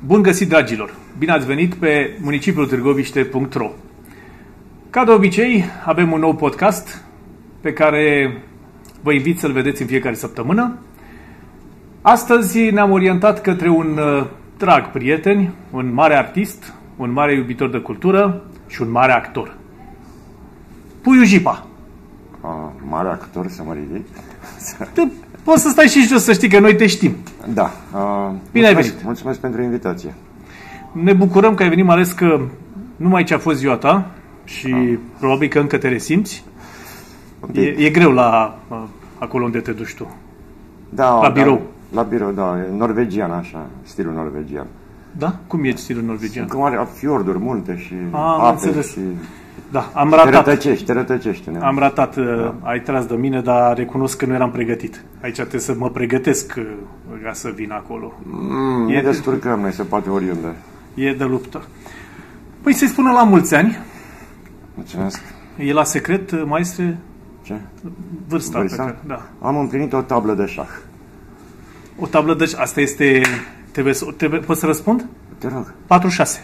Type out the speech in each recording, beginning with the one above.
Bun găsit, dragilor! Bine ați venit pe municipiultârgoviște.ro. Ca de obicei, avem un nou podcast pe care vă invit să-l vedeți în fiecare săptămână. Astăzi ne-am orientat către un drag prieten, un mare artist, un mare iubitor de cultură și un mare actor. Puiu Jipa. Mare actor să mă ridic? Poți să stai și jos, să știi că noi te știm. Da. Bine ai venit. Mulțumesc pentru invitație. Ne bucurăm că ai venit, mai ales că numai ce a fost ziua ta și probabil că încă te resimți. E greu acolo unde te duci tu. Da, la birou. La birou, da. E norvegian, așa. Stilul norvegian. Da? Cum e stilul norvegian? Cum are fiorduri multe și ape și... Da, am ratat. Te rătăcești. Am ratat, ai tras de mine, dar recunosc că nu eram pregătit. Aici trebuie să mă pregătesc ca să vin acolo. Ne descurcăm, noi se poate oriunde. E de luptă. Păi să-i spună la mulți ani. Mulțumesc. E la secret, maestre? Ce? Vârsta? Pe care, da. Am împlinit o tablă de șah. O tablă de șah. Asta este... Poți să răspund? Te rog. 46.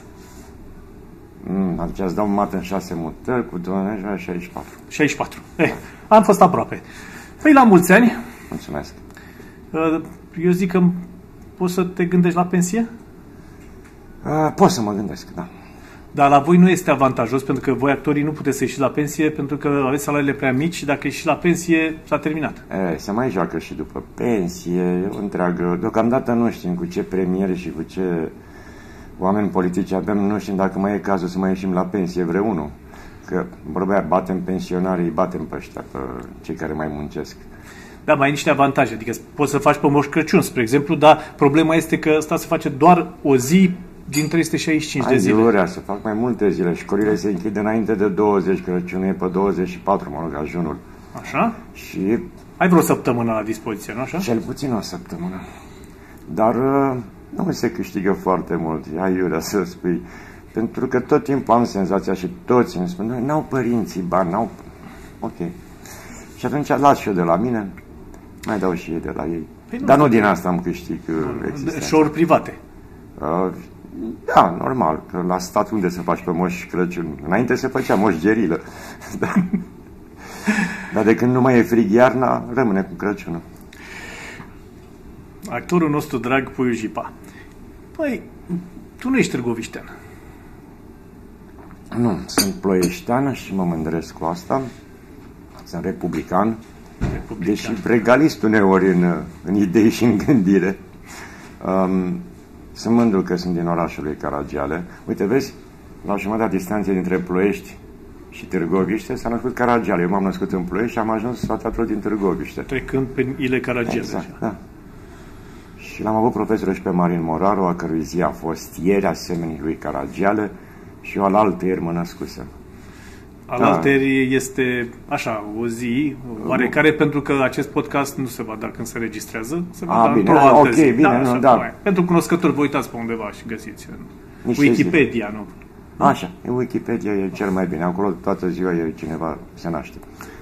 Atunci îți dau mate în 6 mutări, cu 64. 64. Am fost aproape. Păi la mulți ani. Mulțumesc. Eu zic că poți să te gândești la pensie? Pot să mă gândesc, da. Dar la voi nu este avantajos, pentru că voi actorii nu puteți să ieșiți la pensie, pentru că aveți salariile prea mici și dacă ieșiți la pensie, s-a terminat. Se mai joacă și după pensie, întreagă. Deocamdată nu știm cu ce premiere și cu ce oameni politici avem, nu știm dacă mai e cazul să mai ieșim la pensie vreunul. Că, vorba aia, batem pensionarii, batem pe ăștia, pe cei care mai muncesc. Da, mai ai niște avantaje, adică poți să faci pe Moș Crăciun, spre exemplu, dar problema este că asta se face doar o zi din 365 de zile. Aiurea, să fac mai multe zile. Școlile se închid înainte de 20, Crăciunul e pe 24, mă rog, ajunul. Așa? Și... ai vreo săptămână la dispoziție, nu așa? Cel puțin o săptămână. Dar nu se câștigă foarte mult, e aiurea să spui. Pentru că tot timpul am senzația și toți îmi spun, n-au părinții bani, n-au... Ok. Și atunci las și eu de la mine, mai dau și ei de la ei. Păi dar nu din asta am câștig existența. Show-uri private. Da, normal, că la stat unde se faci pe Moș Crăciun? Înainte se făcea Moș Gerilă. Da. Dar de când nu mai e frig iarna, rămâne cu Crăciunul. Actorul nostru drag, Puiu Jipa. Păi, tu nu ești târgoviștean. Nu, sunt ploieștean și mă mândresc cu asta. Sunt republican. Deși pregalist uneori în idei și în gândire. Sunt mândru că sunt din orașul lui Caragiale. Uite, vezi, la o jumătate de distanță dintre Ploiești și Târgoviște s-a născut Caragiale. Eu m-am născut în Ploiești și am ajuns la teatru din Târgoviște. Trecând pe Ile Caragiale. Exact, da. Și l-am avut profesor și pe Marin Moraru, a cărui zi a fost ieri, asemenea lui Caragiale, și eu alaltăieri mă născusem. Alaltăieri este, așa, o zi oarecare, pentru că acest podcast nu se va da când se registrează, se va da într-o altă zi. Bine, da, nu, da. Pentru cunoscători, vă uitați pe undeva și găsiți în Wikipedia, nu? Așa, în Wikipedia e cel mai bine. Acolo toată ziua e cineva se naște.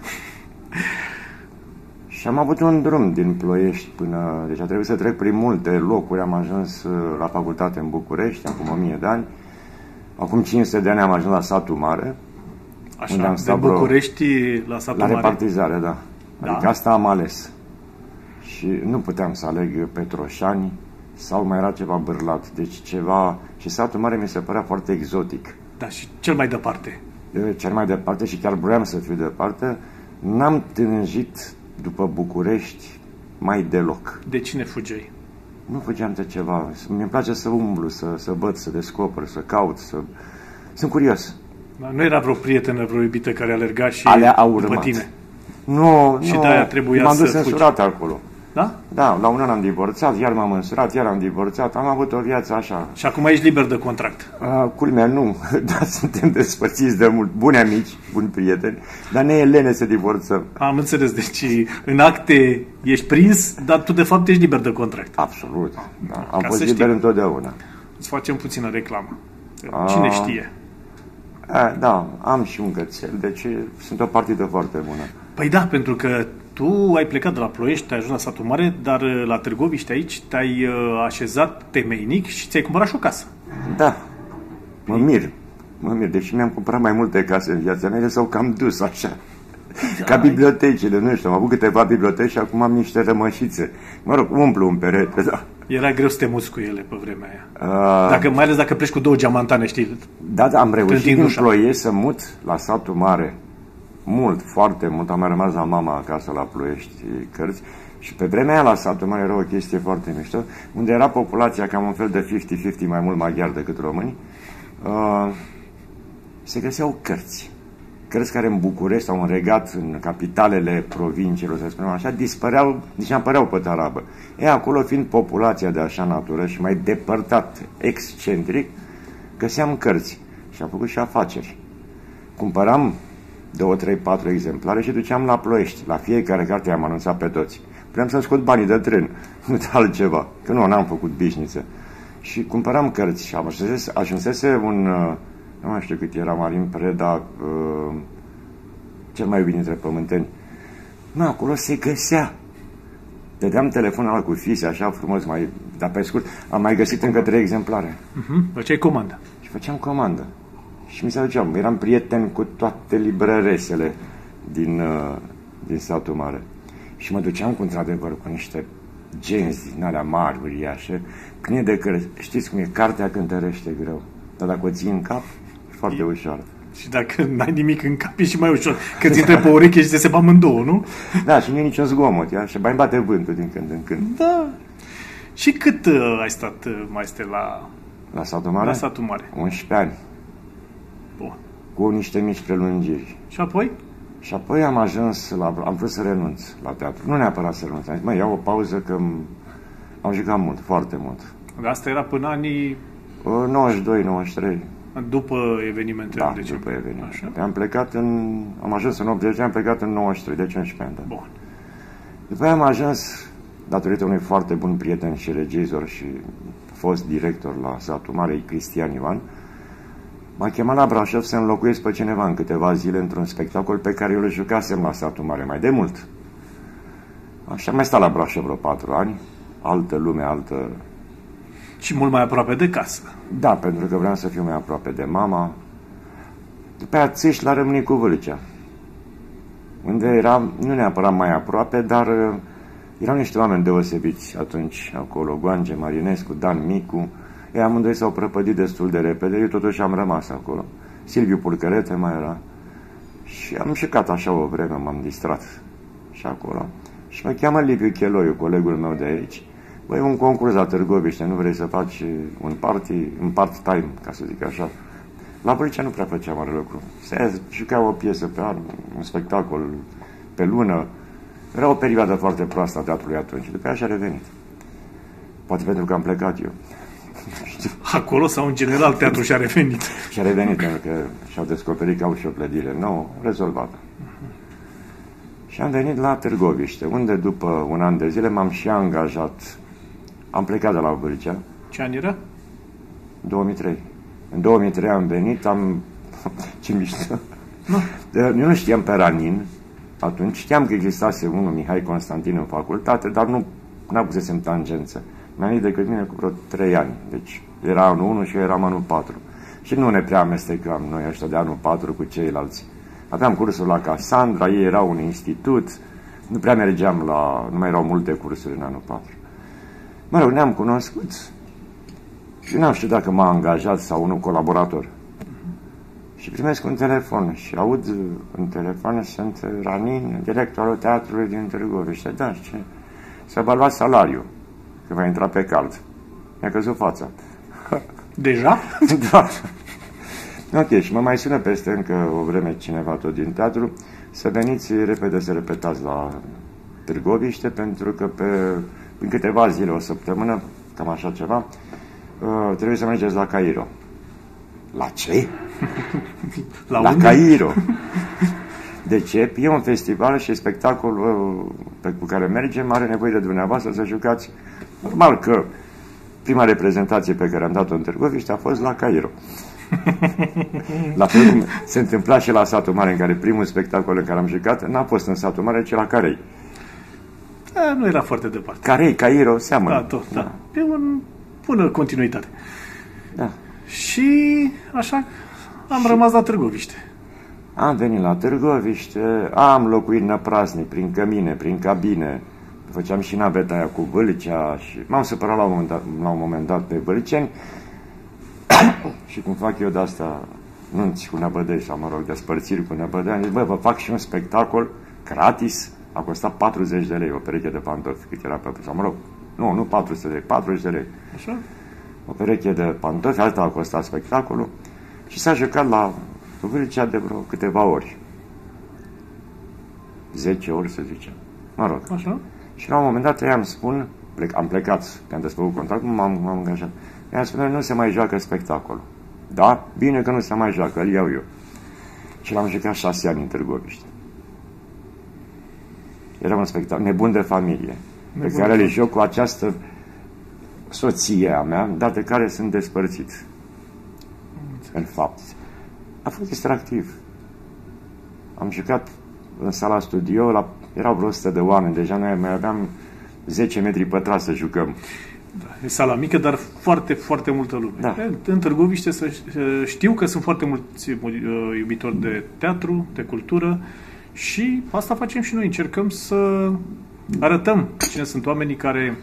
Și am avut un drum din Ploiești până... Deci a trebuit să trec prin multe locuri. Am ajuns la facultate în București, acum 1000 de ani. Acum 500 de ani am ajuns la Satul Mare. Așa, de București la Satul Mare. La repartizare, da. Da. Adică asta am ales. Și nu puteam să aleg Petroșani sau mai era ceva Bârlat. Deci ceva... Și Satul Mare mi se părea foarte exotic. Da, și cel mai departe. Cel mai departe și chiar vreau să fiu departe. N-am tânjit după București mai deloc. De cine fugeai? Nu fugeam de ceva. Mi-mi place să umblu, să văd, să descoper, să caut, să... Sunt curios. Nu era vreo prietenă, vreo iubită care alerga și după tine? Nu, și de-aia trebuia m-am dus să însurat acolo. Da? Da, la un an am divorțat, iar m-am însurat, iar am divorțat, am avut o viață așa. Și acum ești liber de contract? Culmea, nu, dar suntem despărțiți de mult, buni amici, buni prieteni, dar ne e lene să divorțăm. Am înțeles, deci în acte ești prins, dar tu de fapt ești liber de contract. Absolut, da. Am fost liber întotdeauna. Îți facem puțină reclamă. Cine știe? Da, am și un cățel, deci sunt o partidă foarte bună. Păi da, pentru că tu ai plecat de la Ploiești, ai ajuns la satul mare, dar la Târgoviște aici te-ai așezat temeinic și ți-ai cumpărat și o casă. Da, mă mir, deși mi-am cumpărat mai multe case în viața mea, s-au cam dus așa. Ca bibliotecile, nu știu, am avut câteva biblioteci și acum am niște rămășițe. Mă rog, umplu un perete, da. Era greu să te muți cu ele pe vremea aia. Mai ales dacă pleci cu 2 geamantane, știi? Da, am reușit în Ploiești să mut la satul mare. Mult, foarte mult. Am mai rămas la mama acasă la Ploiești Cărți. Și pe vremea aia la satul mare era o chestie foarte mișto, unde era populația cam un fel de 50-50, mai mult maghiari decât români. Se găseau cărți. Cărți care în București sau în Regat, în capitalele provinciilor, să spunem așa, dispăreau, nici apăreau pe tarabă. Acolo fiind populația de așa natură și mai depărtat, excentric, găseam cărți și am făcut și afaceri. Cumpăram 2, 3, 4 exemplare și duceam la Ploiești. La fiecare carte am anunțat pe toți. Vreau să scot banii de tren, nu de altceva, că n-am făcut bișniță. Și cumpăram cărți și ajunsese un... nu mai știu cât era, Marin Preda, cel mai iubit dintre pământeni. Acolo se găsea. Dădeam telefonul ăla cu fise, așa frumos, dar pe scurt, am mai găsit încă 3 exemplare. Făceai comandă. Și făceam comandă. Și mi se duceam. Eram prieten cu toate librăresele din satul mare. Și mă duceam într-adevăr cu niște genzi din alea mari, uriașe, pline de cărți. Știți cum e? Cartea cântărește greu. Dar dacă o ții în cap, e foarte ușor. Și dacă n-ai nimic în cap, e și mai ușor. Că ți intre pe ureche și te sepa amândouă, nu? Da, și nu e niciun zgomot, și mai bate vântul din când în când. Da. Și cât ai stat, maestre, la satul mare? La satul mare. 11 ani. Bun. Cu niște mici prelungiri. Și apoi? Și apoi am ajuns am vrut să renunț la teatru. Nu neapărat să renunț. Am zis, iau o pauză că am jucat mult, foarte mult. Dar asta era până anii... 92-93. După evenimentele. Da, după evenimente. Am ajuns în 80, am plecat în 93, deci 11 ani. Da. Bun. După aia am ajuns, datorită unui foarte bun prieten și regizor și fost director la satul mare, Cristian Ioan, m-a chemat la Brașov să înlocuiesc pe cineva în câteva zile într-un spectacol pe care eu îl jucasem la satul mare mai de mult. Așa am mai stat la Brașov vreo 4 ani, altă lume, altă... Și mult mai aproape de casă. Da, pentru că vreau să fiu mai aproape de mama. După aia țiși la Râmnicu Vâlcea, unde eram, nu neapărat mai aproape, dar erau niște oameni deosebiți atunci acolo, Goange Marinescu, Dan Micu. Ei amândoi s-au prăpădit destul de repede, eu totuși am rămas acolo. Silviu Pulcărete mai era. Și am jucat așa o vreme, m-am distrat și acolo. Și mă cheamă Liviu Cheloiu, colegul meu de aici. Băi, un concurs la Târgoviște, nu vrei să faci un part-time, ca să zic așa. La Vâlcea nu prea făcea mare lucru. Se jucea o piesă pe an, un spectacol pe lună. Era o perioadă foarte proastă a teatrului atunci. După aia și-a revenit. Poate pentru că am plecat eu. Acolo sau în general teatrul și-a revenit? Și-a revenit pentru că și-au descoperit că au și o clădire nouă, rezolvată. Și am venit la Târgoviște, unde după un an de zile m-am și angajat. Am plecat de la Vâlcea. Ce an era? 2003. În 2003 am venit, ce mișto. Eu nu știam pe Ranin atunci. Știam că existase unul, Mihai Constantin, în facultate, dar nu avusesem tangență. Mi-a venit decât mine cu vreo 3 ani. Deci era anul 1 și eu eram anul 4. Și nu ne prea amestecam noi ăștia de anul 4 cu ceilalți. Aveam cursul la Casandra, ei erau un institut, nu prea mergeam nu mai erau multe cursuri în anul 4. Mă rog, ne-am cunoscut și n-am știut dacă m-a angajat sau unul colaborator. Și primesc un telefon și aud în telefon, sunt Ranin, directorul teatrului din Târgoviște. Da, ce? S-a evaluat salariul, că va intra pe card. Mi-a căzut fața. Deja? Da. Ok, și mă mai sună peste încă o vreme cineva tot din teatru să veniți repede să repetați la Târgoviște, pentru că în câteva zile, o săptămână, cam așa ceva, trebuie să mergeți la Cairo. La ce? La Cairo. De ce? E un festival și spectacolul cu care mergem are nevoie de dumneavoastră să jucați. Normal că prima reprezentație pe care am dat-o în Târgoviște a fost la Cairo. La fel cum se întâmpla și la Satul Mare, în care primul spectacol în care am jucat n-a fost în Satul Mare, ci la Carei. Nu era foarte departe. Carei, Cairo, seamănă. Da, tot, da. E o bună continuitate. Da. Și așa am rămas la Târgoviște. Am venit la Târgoviște, am locuit năprasnic, prin cămine, prin cabine, făceam și naveta aia cu Vâlcea și m-am supărat la un moment dat pe vâlceni și cum fac eu de-asta nunți cu năbădăi sau, mă rog, despărțiri cu năbădăi, am zis, bă, vă fac și un spectacol gratis, a costat 40 de lei o pereche de pantofi, cât era pe, sau mă rog, nu 400 de lei, 40 de lei. Așa? O pereche de pantofi, asta a costat spectacolul și s-a jucat la Vâlcea de vreo câteva ori. 10 ori, să zicem. Mă rog. Așa? Și la un moment dat i-am spun, am plecat, am desfăcut contractul, m-am angajat. I-am spus, nu se mai joacă spectacolul. Da? Bine că nu se mai joacă, îl iau eu. Și l-am jucat 6 ani în Târgoviște. Era un spectacol nebun de familie, pe care le joc cu această soție a mea, dar de care sunt despărțit. În fapt. A fost distractiv. Am jucat în sala studio, erau vreo 100 de oameni, deja noi mai aveam 10 metri pătrați să jucăm. Da, e sala mică, dar foarte, foarte multă lume. Da. În Târgoviște știu că sunt foarte mulți iubitori de teatru, de cultură și asta facem și noi. Încercăm să arătăm cine sunt oamenii care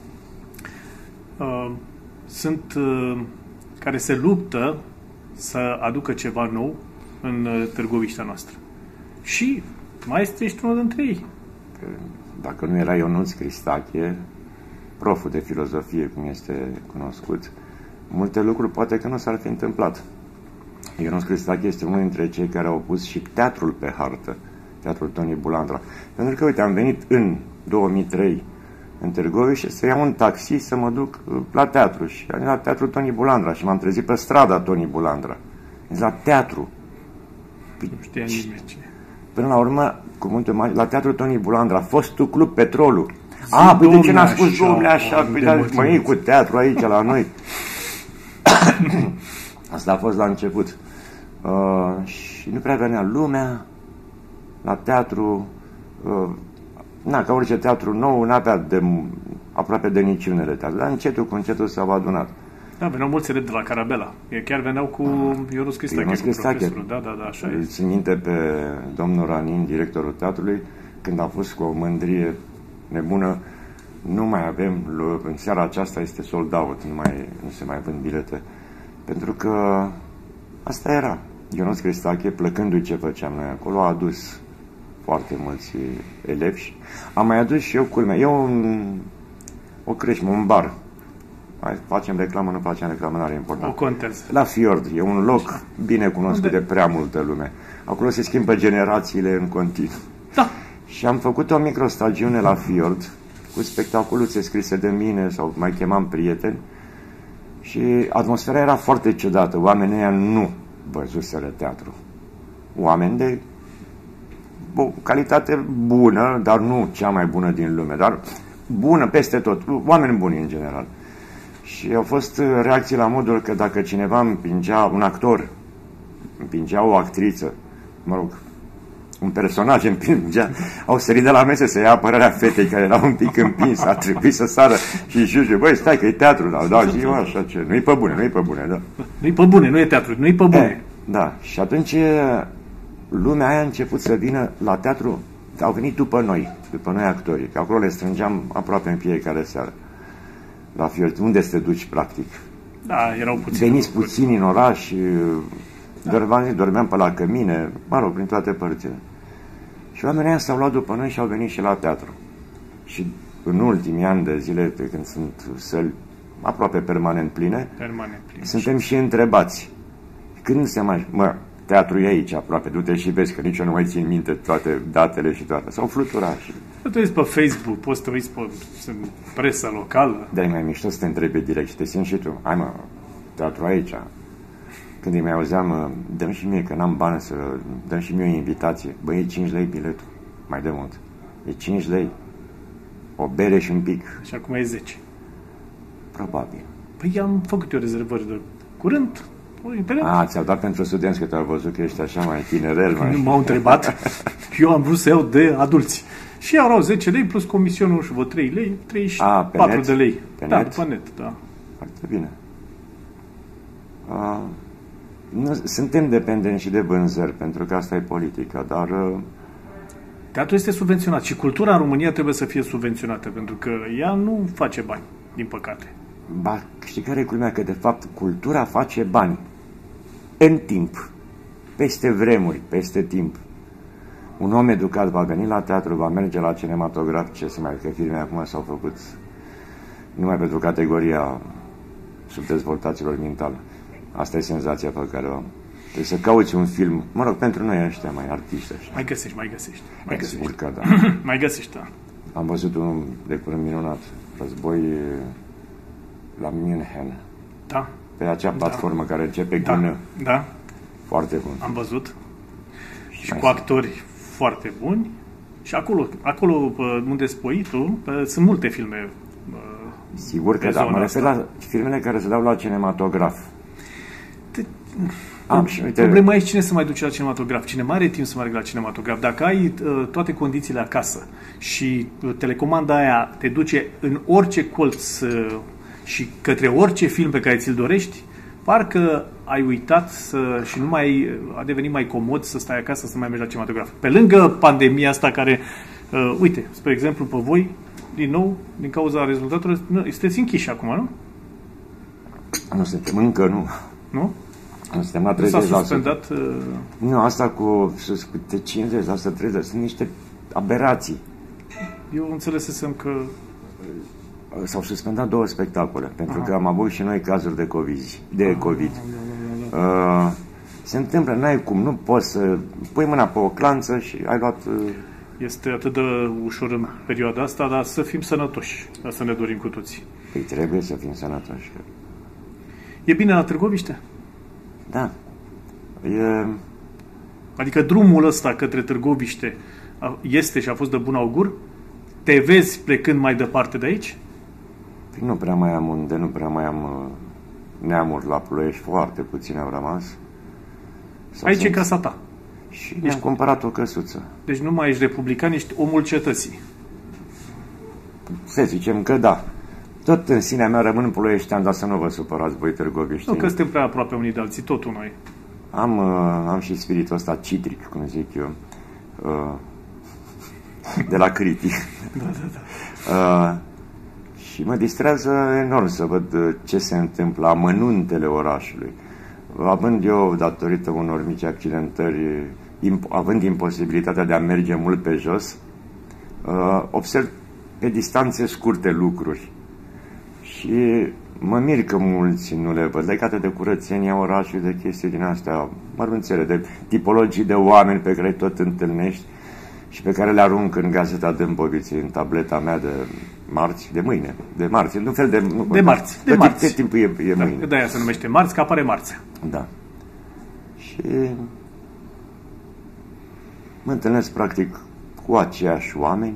care se luptă să aducă ceva nou în Târgoviștea noastră. Și mai ești unul dintre ei. Dacă nu era Ionuț Cristache, proful de filozofie, cum este cunoscut, multe lucruri poate că nu s-ar fi întâmplat. Ionuț Cristache este unul dintre cei care au pus și teatrul pe hartă, teatrul Toni Bulandra. Pentru că, uite, am venit în 2003 în Târgoviște să iau un taxi să mă duc la teatru și am la teatrul Toni Bulandra și m-am trezit pe strada Toni Bulandra. La teatru. Nu știa nimeni ce. Până la urmă, la teatrul Toni Bulandra, fostul club Petrolul. Păi de ce n-a spus domnule așa? Mă iei cu teatru aici la noi. Asta a fost la început. Și nu prea venea lumea la teatru. Ca orice teatru nou, n-avea aproape de niciunele teatru. Dar încetul cu încetul s-au adunat. Da, veneau mulți elevi de la Carabela. Chiar veneau cu Ionuț Cristache, cu profesorul. Da, așa e. Țin minte pe domnul Ranin, directorul teatrului, când a fost cu o mândrie nebună, nu mai avem, în seara aceasta este sold out, nu se mai vând bilete. Pentru că asta era. Ionuț Cristache, plăcându-i ce făceam noi acolo, a adus foarte mulți elevi. Am mai adus și eu, culmea, o creșmă, un bar. Facem reclamă, nu facem reclamă, nu are important. O contează. La Fiord, e un loc bine cunoscut de prea multă lume. Acolo se schimbă generațiile în continuu. Da. Și am făcut o microstagiune la Fiord, cu spectacoluțe scrise de mine, sau mai chemam prieteni, și atmosfera era foarte ciudată. Oamenii ăia nu văzuseră teatru. Oameni de calitate bună, dar nu cea mai bună din lume, dar bună peste tot, oameni buni în general. Și au fost reacții la modul că dacă cineva împingea, un actor împingea o actriță, mă rog, un personaj împingea, au sărit de la mese să ia apărarea fetei care era un pic împins, a trebuit să sară și juge, băi, stai că e teatru, da, zi așa, ce, nu-i pe bune, da. Nu-i pe bune, nu e teatru, nu-i pe bune. Da, și atunci lumea aia a început să vină la teatru, au venit după noi actorii, că acolo le strângeam aproape în fiecare seară. La Fiord, unde să te duci, practic? Da, erau puțini. Veniți puțini în oraș, dormeam pe la cămine, mă rog, prin toate părțile. Și oamenii ăia s-au luat după noi și au venit și la teatru. Și în ultimii ani de zile, când sunt săli aproape permanent pline, suntem și întrebați. Când se mai... teatru e aici aproape, du-te și vezi, că nici eu nu mai țin minte toate datele și toate. S-au fluturat și... Te uiți pe Facebook, poți să te uiți pe presa locală. Da, e mai mișto să te întrebi direct și te simți și tu. Hai mă, teatru aici. Când îi mai auzeam, dăm și mie, că n-am bani să... dăm și mie o invitație. Băi, e 5 lei biletul. Mai de mult. E 5 lei. O bere și un pic. Și acum e 10. Probabil. Păi am făcut eu rezervări de curând. Ți-au dat pentru studenți, că te-au văzut că ești așa mai tinerel. Nu m-au întrebat. Eu am vrut să iau de adulți. Și erau 10 lei plus comisionul, nu știu, 3 lei, 34 de lei. Pe da, net? pe net, da. Foarte bine. Suntem dependenți și de vânzări, pentru că asta e politica, dar... Teatrul este subvenționat și cultura în România trebuie să fie subvenționată, pentru că ea nu face bani, din păcate. Ba, știi care e culmea? Că de fapt cultura face bani. În timp. Peste vremuri, peste timp. Un om educat va veni la teatru, va merge la cinematograf, ce să mai, că filme acum s-au făcut numai pentru categoria subdezvoltaților mentale. Asta e senzația pe care o am. Trebuie să cauți un film, mă rog, pentru noi ăștia mai artiști așa. Mai găsești. Sigur că da. Mai găsești, da. Am văzut unul de curând minunat, Război la München. Da. Pe acea platformă care începe cu N. Da. Foarte bun. Am văzut. Și cu actori foarte buni. Și acolo unde spui tu, sunt multe filme. Sigur că da, mă refer la filmele care se dau la cinematograf. Problema e cine se mai duce la cinematograf. Cine mai are timp să meargă la cinematograf? Dacă ai toate condițiile acasă și telecomanda aia te duce în orice colț și către orice film pe care ți-l dorești, parcă ai uitat și nu mai a devenit mai comod să stai acasă, să mai mergi la cinematograf. Pe lângă pandemia asta care, uite, spre exemplu, pe voi, din nou, din cauza rezultatelor, sunteți închiși acum, nu? Nu suntem, încă nu. Nu? Nu suntem la 30%. S-a suspendat... Nu, asta cu 50, asta 30, sunt niște aberații. Eu înțelesesem că... S-au suspendat 2 spectacole, pentru că am avut și noi cazuri de COVID. Se întâmplă, n-ai cum, nu poți să pui mâna pe o clanță și ai luat... Este atât de ușor în perioada asta, dar să fim sănătoși, dar să ne dorim cu toții. Păi trebuie să fim sănătoși. E bine la Târgoviște? Da. Adică drumul ăsta către Târgoviște este și a fost de bun augur? Te vezi plecând mai departe de aici? Păi nu prea mai am unde, nu prea mai am neamuri la Ploiești, foarte puține au rămas. Aici e casa ta. Și mi-am cumpărat o căsuță. Deci nu mai ești republican, ești omul cetății. Să zicem că da. Tot în sinea mea rămân ploieștean, dar să nu vă supărați voi târgoviștini. Nu că suntem prea aproape unii de alții, totul noi. Am și spiritul ăsta citric, cum zic eu, de la critic. Da. Și mă distrează enorm să văd ce se întâmplă, amănuntele orașului. Având eu, datorită unor mici accidentări, având imposibilitatea de a merge mult pe jos, observ pe distanțe scurte lucruri. Și mă mir că mulți nu le văd, legate de curățenia orașului, de chestii din astea mărunțele, de tipologii de oameni pe care tot întâlnești și pe care le arunc în Gazeta Dâmboviței, în tableta mea de marți, de marți, în un fel de marți. De timpul e da, mâine. De-aia se numește marți, că apare marțea. Da. Și mă întâlnesc practic cu aceiași oameni.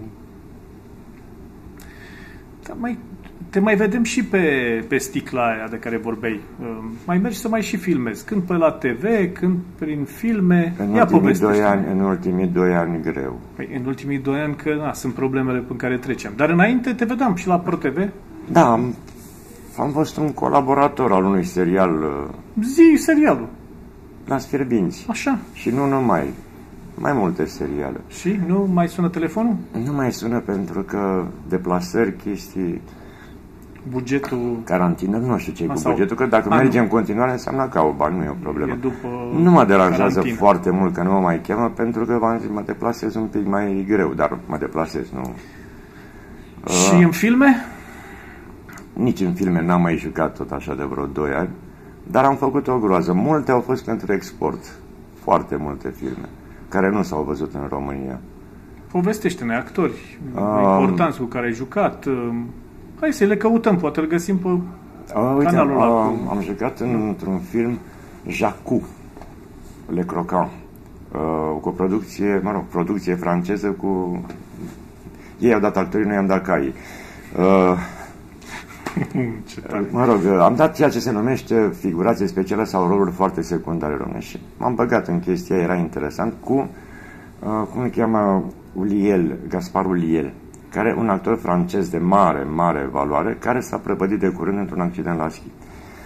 Da, te mai vedem și pe sticla aia de care vorbeai. Mai mergi să mai și filmezi. Când pe la TV, când prin filme. În ultimii 2 ani greu. Păi, în ultimii 2 ani că sunt problemele pe care trecem. Dar înainte te vedeam și la ProTV. Da, am fost un colaborator al unui serial. Serialul. La Sfierbinți. Așa. Și nu numai. Mai multe seriale. Și nu mai sună telefonul? Nu mai sună pentru că deplasări, chestii... Bugetul... Carantină, nu știu ce e cu bugetul, că dacă mergem în continuare înseamnă că au bani, nu e o problemă. Nu mă deranjează foarte mult că nu mă mai cheamă, pentru că v-am zis, mă deplasez un pic mai greu, dar mă deplasez, nu... Și în filme? Nici în filme n-am mai jucat tot așa de vreo 2 ani, dar am făcut o groază. Multe au fost pentru export. Foarte multe filme, care nu s-au văzut în România. Povestește-ne actori importanți cu care ai jucat. Hai să le căutăm, poate îl găsim pe canalul ăla. Am jucat într-un film Jacou, Le Croquant, cu producție franceză cu... Ei au dat actorii, noi am dat caii. Mă rog, am dat ceea ce se numește figurație specială sau roluri foarte secundare românești. M-am băgat în chestia, era interesant, cu, cum îl cheamă, Ulliel, Gaspar Ulliel, care un actor francez de mare, mare valoare, care s-a prăpădit de curând într-un accident la schi.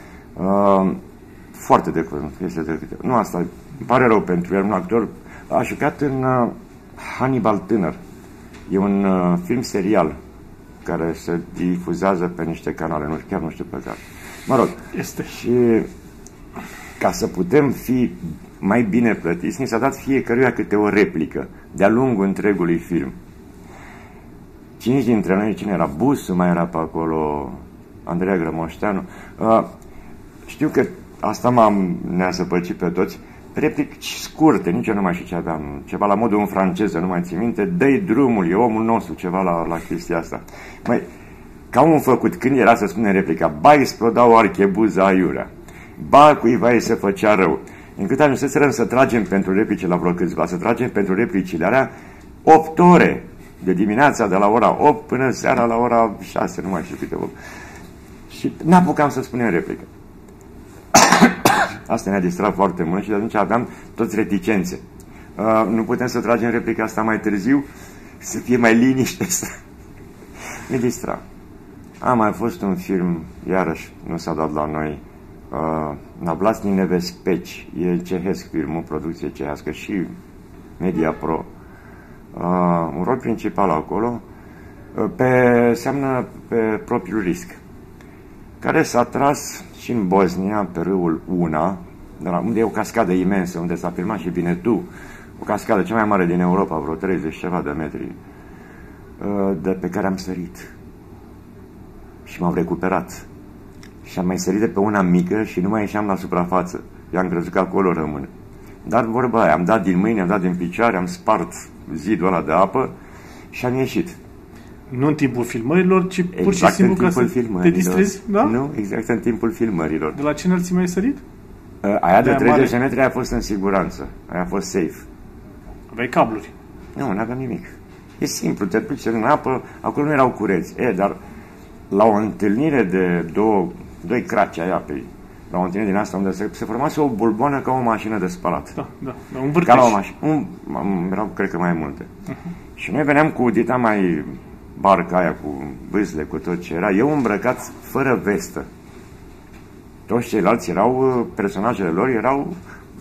Foarte de curând, nu asta, îmi pare rău pentru el, un actor, a jucat în Hannibal tânăr. E un film serial care se difuzează pe niște canale, chiar nu știu pe care. Mă rog, este. Și ca să putem fi mai bine plătiți, ni s-a dat fiecăruia câte o replică de-a lungul întregului film. Cine dintre noi, cine era? Busu mai era pe acolo, Andreea Grămoșteanu. Știu că asta ne-a săpăcit pe toți. Replici scurte, nici eu nu mai știu ce aveam, ceva la modul în franceză, nu mai țin minte, dă-i drumul, e omul nostru, ceva la chestia asta. Măi, ca un făcut, când era să spunem replica, ba explodau archebuza aiurea, ba cuiva îi se făcea rău, încât ajunseserăm să tragem pentru replici la vreo câțiva, să tragem pentru replicile alea 8 ore, de dimineața de la ora 8 până seara la ora 6, nu mai știu câte 8. Și n-apucam să spunem replică. Asta ne-a distrat foarte mult și de atunci aveam toți reticențe. Nu putem să tragem replica asta mai târziu, să fie mai liniște. Ne distra. A mai fost un film, iarăși nu s-a dat la noi, Navlastni Nebespeci, e cehesc filmul, producție cehească și Media Pro. Un rol principal acolo, seamnă pe propriul risc, care s-a tras și în Bosnia, pe râul Una, unde e o cascadă imensă, unde s-a filmat și Binetu, o cascadă cea mai mare din Europa, vreo 30 ceva de metri, de pe care am sărit. Și m-am recuperat. Și am mai sărit de pe una mică și nu mai ieșeam la suprafață. Eu am crezut că acolo rămân. Dar vorba aia, am dat din mâini, am dat din picioare, am spart zidul ăla de apă și am ieșit. Nu în timpul filmărilor, ci pur și simplu ca să te distrezi? Da? Nu, exact în timpul filmărilor. De la ce înălțime ai sărit? Aia de 30 de metri a fost în siguranță. Aia a fost safe. Aveai cabluri? Nu, n-aveam nimic. E simplu, te duci în apă, acolo nu erau cureți. Dar la o întâlnire de doi craci ai apei, la o întâlnire din asta unde se formase o bulboană ca o mașină de spălat. Da, un vârteș. Ca la o mașină. Erau, cred că, mai multe. Și noi veneam cu dita mai barca aia, cu vâsle, cu tot ce era. Eu îmbrăcat fără vestă. Toți ceilalți erau, personajele lor erau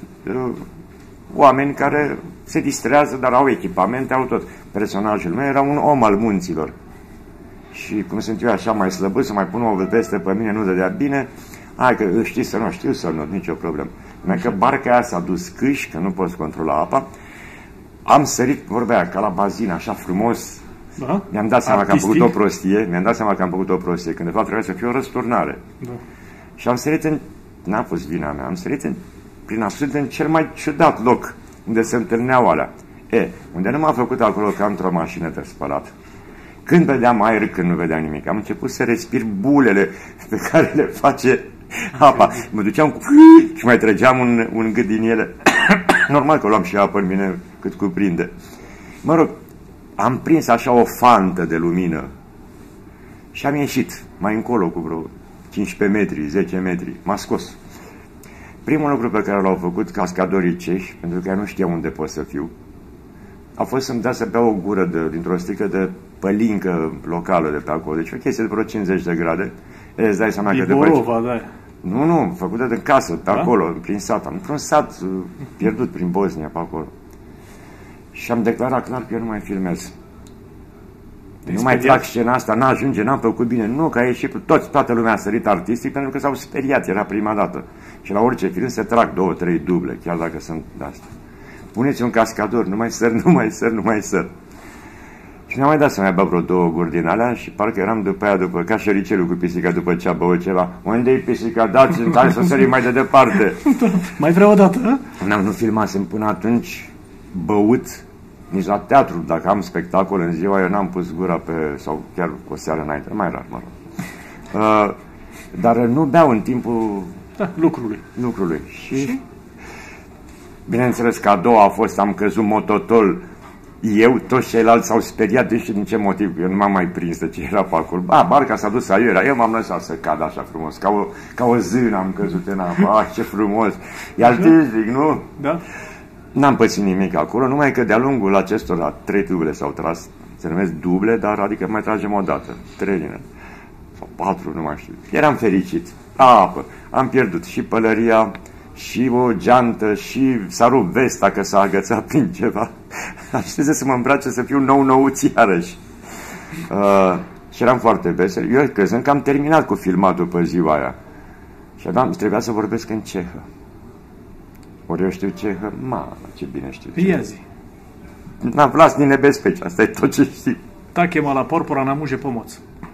oameni care se distrează, dar au echipamente, au tot. Personajul meu era un om al munților. Și cum sunt eu așa mai slăbut, să mai pun o veste pe mine, nu dădea bine, hai că știi să nu, știu să nu, nicio problemă. Numai că barca aia s-a dus câși, că nu poți controla apa, am sărit, vorba aia, ca la bazină, așa frumos. Da? Mi-am dat seama că am făcut o prostie, când de fapt trebuia să fie o răsturnare. Da. Și am sărit n-a fost vina mea, am sărit prin absurd în cel mai ciudat loc unde se întâlneau alea. Unde nu m-a făcut acolo ca într-o mașină de spălat. Când vedeam aer, când nu vedeam nimic, am început să respir bulele pe care le face apa. Mă duceam cu și mai trăgeam un gât din ele. Normal că luam și apă în mine cât cuprinde. Mă rog, am prins așa o fantă de lumină și am ieșit mai încolo cu vreo 15 metri, 10 metri. M-a scos. Primul lucru pe care l-au făcut cascadorii cehi, pentru că eu nu știam unde pot să fiu, a fost să-mi dea să beau o gură dintr-o sticlă de pălincă locală de pe acolo. Deci o chestie de vreo 50 de grade. Îți dai seama că Iborova, da. Nu, făcută de casă, pe acolo, prin sat. Într-un sat pierdut prin Bosnia, pe acolo. Și am declarat clar că eu nu mai filmez. Nu mai trag scena asta, n-ajunge, n-am făcut bine. Nu, că a ieșit toată lumea a sărit artistic pentru că s-au speriat, era prima dată. Și la orice film se trag 2-3 duble, chiar dacă sunt de-astea. Puneți un cascador, nu mai săr. Și mi-am mai dat să mai bea vreo 2 guri din alea și parcă eram după aia, ca șoricelul cu pisica după ce a băut ceva. Unde-i pisica? Dați-mi, hai să sărim mai de departe. Mai vreau o dată? Nu filmasem până atunci băut nici la teatru, dacă am spectacol în ziua, eu n-am pus gura sau chiar o seară înainte, mai rar, mă rog. Dar nu beau în timpul lucrului. Și bineînțeles că a doua a fost, am căzut mototol eu, toți ceilalți s-au speriat, deși din ce motiv, eu nu m-am mai prins de ce era pe acolo. Barca s-a dus aiurea, eu m-am lăsat să cad așa frumos, ca o zână am căzut în apă, ce frumos, e artistic, nu? Da. N-am pățit nimic acolo, numai că de-a lungul acestora 3 duble s-au tras, se numesc duble, dar adică mai tragem o dată, 3 din sau 4, nu mai știu. Eram fericit, apă, am pierdut și pălăria, și o geantă, și s-a rupt vesta că s-a agățat prin ceva. Aștepte să mă îmbrace să fiu nou-nouț iarăși. Și eram foarte vesel. Eu crezând că am terminat cu filmatul pe ziua aia. Și trebuia să vorbesc în cehă. Ori eu știu cehă, ce bine știu cehă. Ia zi. N-am vlas din nebezpeci, asta e tot ce știi. Takie mala porpora na muže pomoc.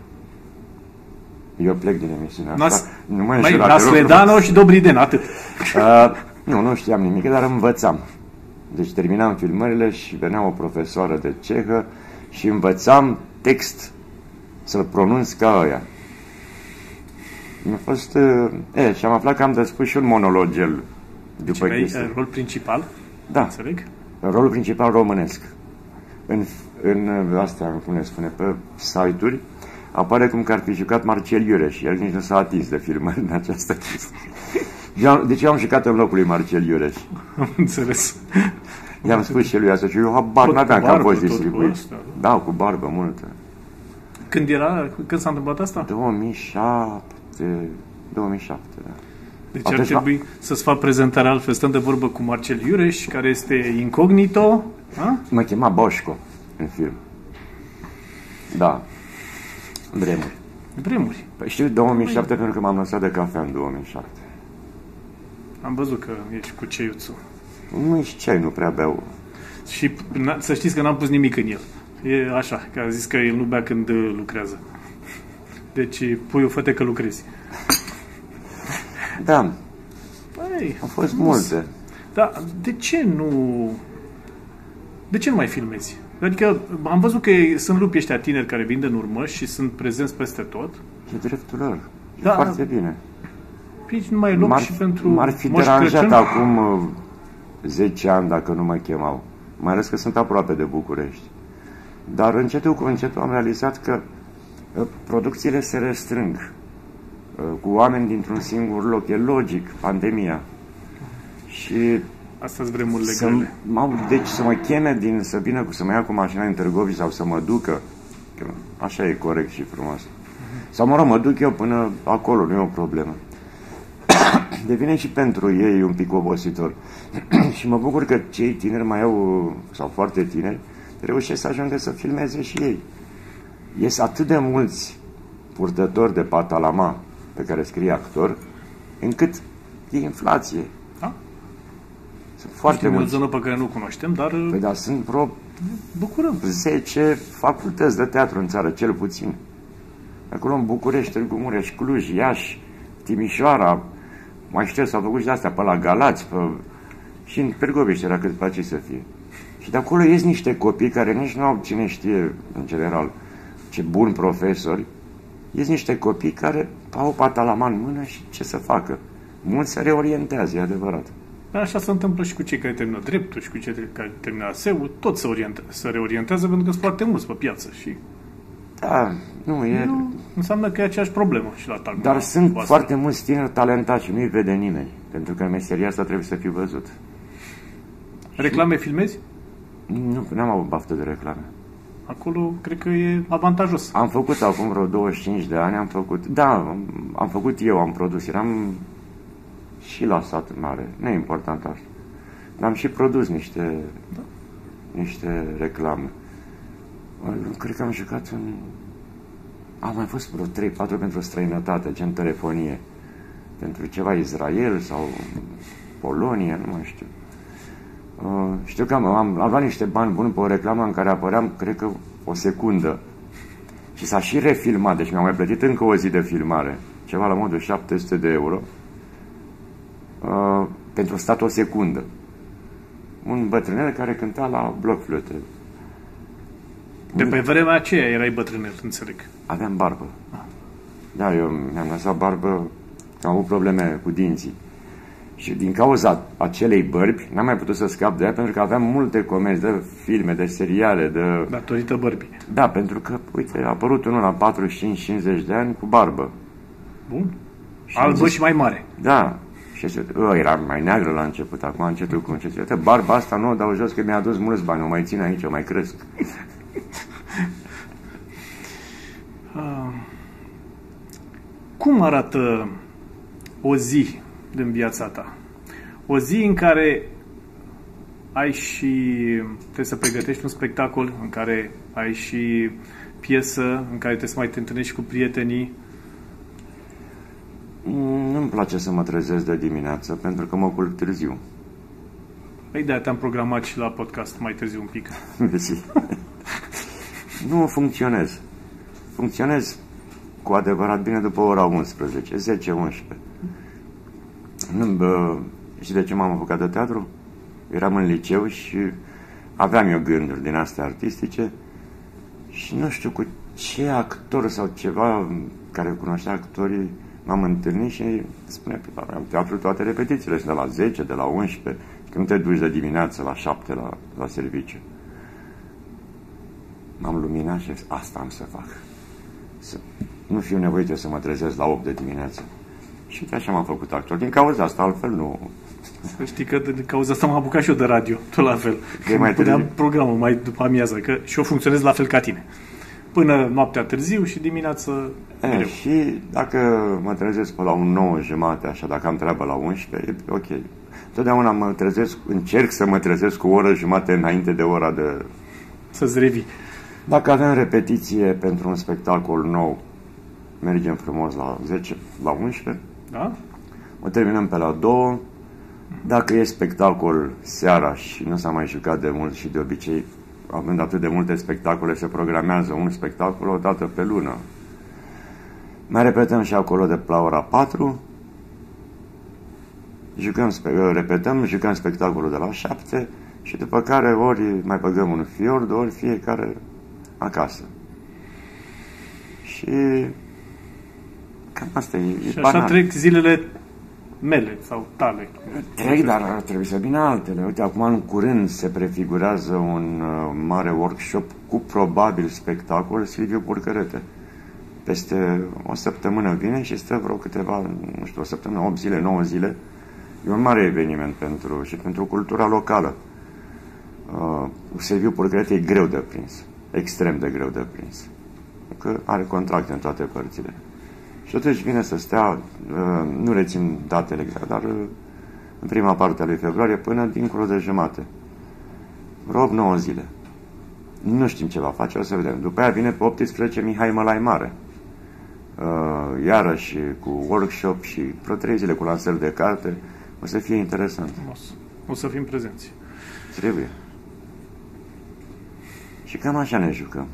Eu plec din emisiunea asta. Nu mă înșela. Nasledano și dobrý den, atât. Nu știam nimic, dar învățam. Deci terminam filmările și venea o profesoară de cehă și învățam text să-l pronunț ca ăia. Mi-a fost... și am aflat că am de spus și un monologel. După chestia. Rol principal? Da. Înțeleg? Rolul principal românesc. În astea, cum le spune, pe site-uri, apare cum că ar fi jucat Marcel Iureș. El nici nu s-a atins de filmări în această chestie. Deci eu am jucat în locul lui Marcel Iureș. Am înțeles. I-am spus și lui asta și eu habar n-aveam că am fost distribuit. Da, cu barbă multă. Când s-a întâmplat asta? 2007, da. Deci ar trebui să-ți fac prezentarea altfel. Stăm de vorbă cu Marcel Iureș, care este incognito. Mă chema Boșco în film. Da. Vremuri. Păi știu 2007 pentru că m-am lăsat de cafea în 2007. Am văzut că ești cu ceiuțul. Nu ești ceai, nu prea beau. Și să știți că n-am pus nimic în el. E așa, că a zis că el nu bea când lucrează. Deci puiul, fă-te că lucrezi. Da. Păi, au fost multe. Da, de ce nu mai filmezi? Adică am văzut că sunt lupii ăștia tineri care vin în urmă și sunt prezenți peste tot. E dreptul lor. E foarte bine. Nici nu mai e loc și pentru M-ar fi deranjat acum 10 ani dacă nu mă chemau. Mai ales că sunt aproape de București. Dar încetul cu încetul am realizat că producțiile se restrâng cu oameni dintr-un singur loc. E logic, pandemia. Și asta-s vremurile grele. Deci să mă cheme să vină, să mă ia cu mașina în Târgoviște sau să mă ducă, că așa e corect și frumos. Sau mă rog, mă duc eu până acolo, nu e o problemă. Devine și pentru ei un pic obositor. Și mă bucur că cei tineri mai au, sau foarte tineri, reușesc să ajungă să filmeze și ei. Ies atât de mulți purtători de patalama pe care scrie actor, încât e inflație. Da? Sunt foarte mulți. O zonă pe care nu cunoaștem, dar... Păi da, sunt bucurăm. 10 facultăți de teatru în țară, cel puțin. Acolo în București, Târgu Mureș, Cluj, Iași, Timișoara, mai știu, s-au făcut și de-astea, pe la Galați, și în Târgoviște era cât place să fie. Și de acolo ies niște copii care nici nu au cine știe, în general, ce buni profesori, ies niște copii care au patalama în mână și ce să facă. Mulți se reorientează, e adevărat. Așa se întâmplă și cu cei care termină dreptul și cu cei care termină ASEU, tot se reorientează pentru că sunt foarte mulți pe piață și... Da, nu e... Înseamnă că e aceeași problemă și la Tagma. Dar sunt foarte mulți tineri talentați și nu-i vede nimeni, pentru că în meseria asta trebuie să fii văzut. Reclame filmezi? Nu, n-am avut baftă de reclame. Acolo cred că e avantajos. Am făcut acum vreo 25 de ani, am făcut eu, am produs, eram și la sat mare, nu e important asta. Dar am și produs niște reclame. Cred că am jucat am mai fost vreo 3-4 pentru străinătate, gen telefonie. Pentru ceva Israel sau Polonia, nu mai știu. Știu că am luat niște bani buni pe o reclamă în care apăream, cred că, o secundă. Și s-a și refilmat, deci mi-am mai plătit încă o zi de filmare. Ceva la modul 700 de euro. Pentru stat o secundă. Un bătrânel care cânta la bloc-flöte. De pe vremea aceea erai bătrânel, înțeleg. Aveam barbă. Da, eu mi-am lăsat barbă, am avut probleme cu dinții. Și din cauza acelei bărbi, n-am mai putut să scap de ea, pentru că aveam multe comenzi de filme, de seriale, de... Datorită bărbii. Da, pentru că, uite, a apărut unul la 45-50 de ani cu barbă. Bun. Albă și mai mare. Da. Și era mai neagră la început, acum încetul cu încetul. Uite, barba asta nu o dau jos, că mi-a adus mulți bani, o mai țin aici, o mai cresc. Cum arată o zi din viața ta? O zi în care ai și trebuie să pregătești un spectacol, în care ai și piesă, în care trebuie să mai te întâlnești cu prietenii. Nu-mi place să mă trezesc de dimineață, pentru că mă culc târziu. Păi de-aia te-am programat și la podcast mai târziu un pic. Nu funcționez. Funcționez cu adevărat bine după ora 11, 10-11. Și de ce m-am apucat de teatru? Eram în liceu și aveam eu gânduri din astea artistice și nu știu cu ce actor sau ceva care cunoștea actorii m-am întâlnit și spunea că am teatru toate repetițiile, de la 10, de la 11, că nu te duci de dimineață la 7 la serviciu. M-am luminat și asta am să fac. Să nu fiu nevoit eu să mă trezesc la 8 de dimineață. Și uite așa m-am făcut actor. Din cauza asta, altfel nu... Să știi că din cauza asta m-am apucat și eu de radio, tot la fel. Mai puneam programul mai după amiază, că și eu funcționez la fel ca tine. Până noaptea târziu și dimineață mereu. Și dacă mă trezesc pe la un 9:30, așa, dacă am treabă la 11, e ok. Totdeauna mă trezesc, încerc să mă trezesc cu o oră jumate înainte de ora de... Să-ți revii. Dacă avem repetiție pentru un spectacol nou, mergem frumos la 10, la 11. Da? O terminăm pe la 2. Dacă e spectacol seara și nu s-a mai jucat de mult și de obicei, având atât de multe spectacole, se programează un spectacol o dată pe lună. Mai repetăm și acolo de la ora 4. Repetăm, jucăm spectacolul de la 7 și după care ori mai băgăm un fiord, ori fiecare acasă. Și cam asta e. Și așa trec zilele mele sau tale. Trec, dar ar trebui să vină altele. Uite, acum în curând se prefigurează un mare workshop cu probabil spectacol Silviu Purcărete. Peste o săptămână vine și stă vreo câteva, nu știu, o săptămână, 8 zile, 9 zile. E un mare eveniment pentru cultura locală. Silviu Purcărete e greu de prins. Extrem de greu de prins. Că are contracte în toate părțile. Și totuși vine să stea, nu rețin datele exact, dar în prima parte a lui februarie până dincolo de jumate. Vreo 8-9 zile. Nu știm ce va face, o să vedem. După aia vine pe 18 Mihai Mălai Mare. Iarăși cu workshop și vreo 3 zile cu lansări de carte. O să fie interesant. O să fim prezenți. Trebuie. Și cam așa ne jucăm.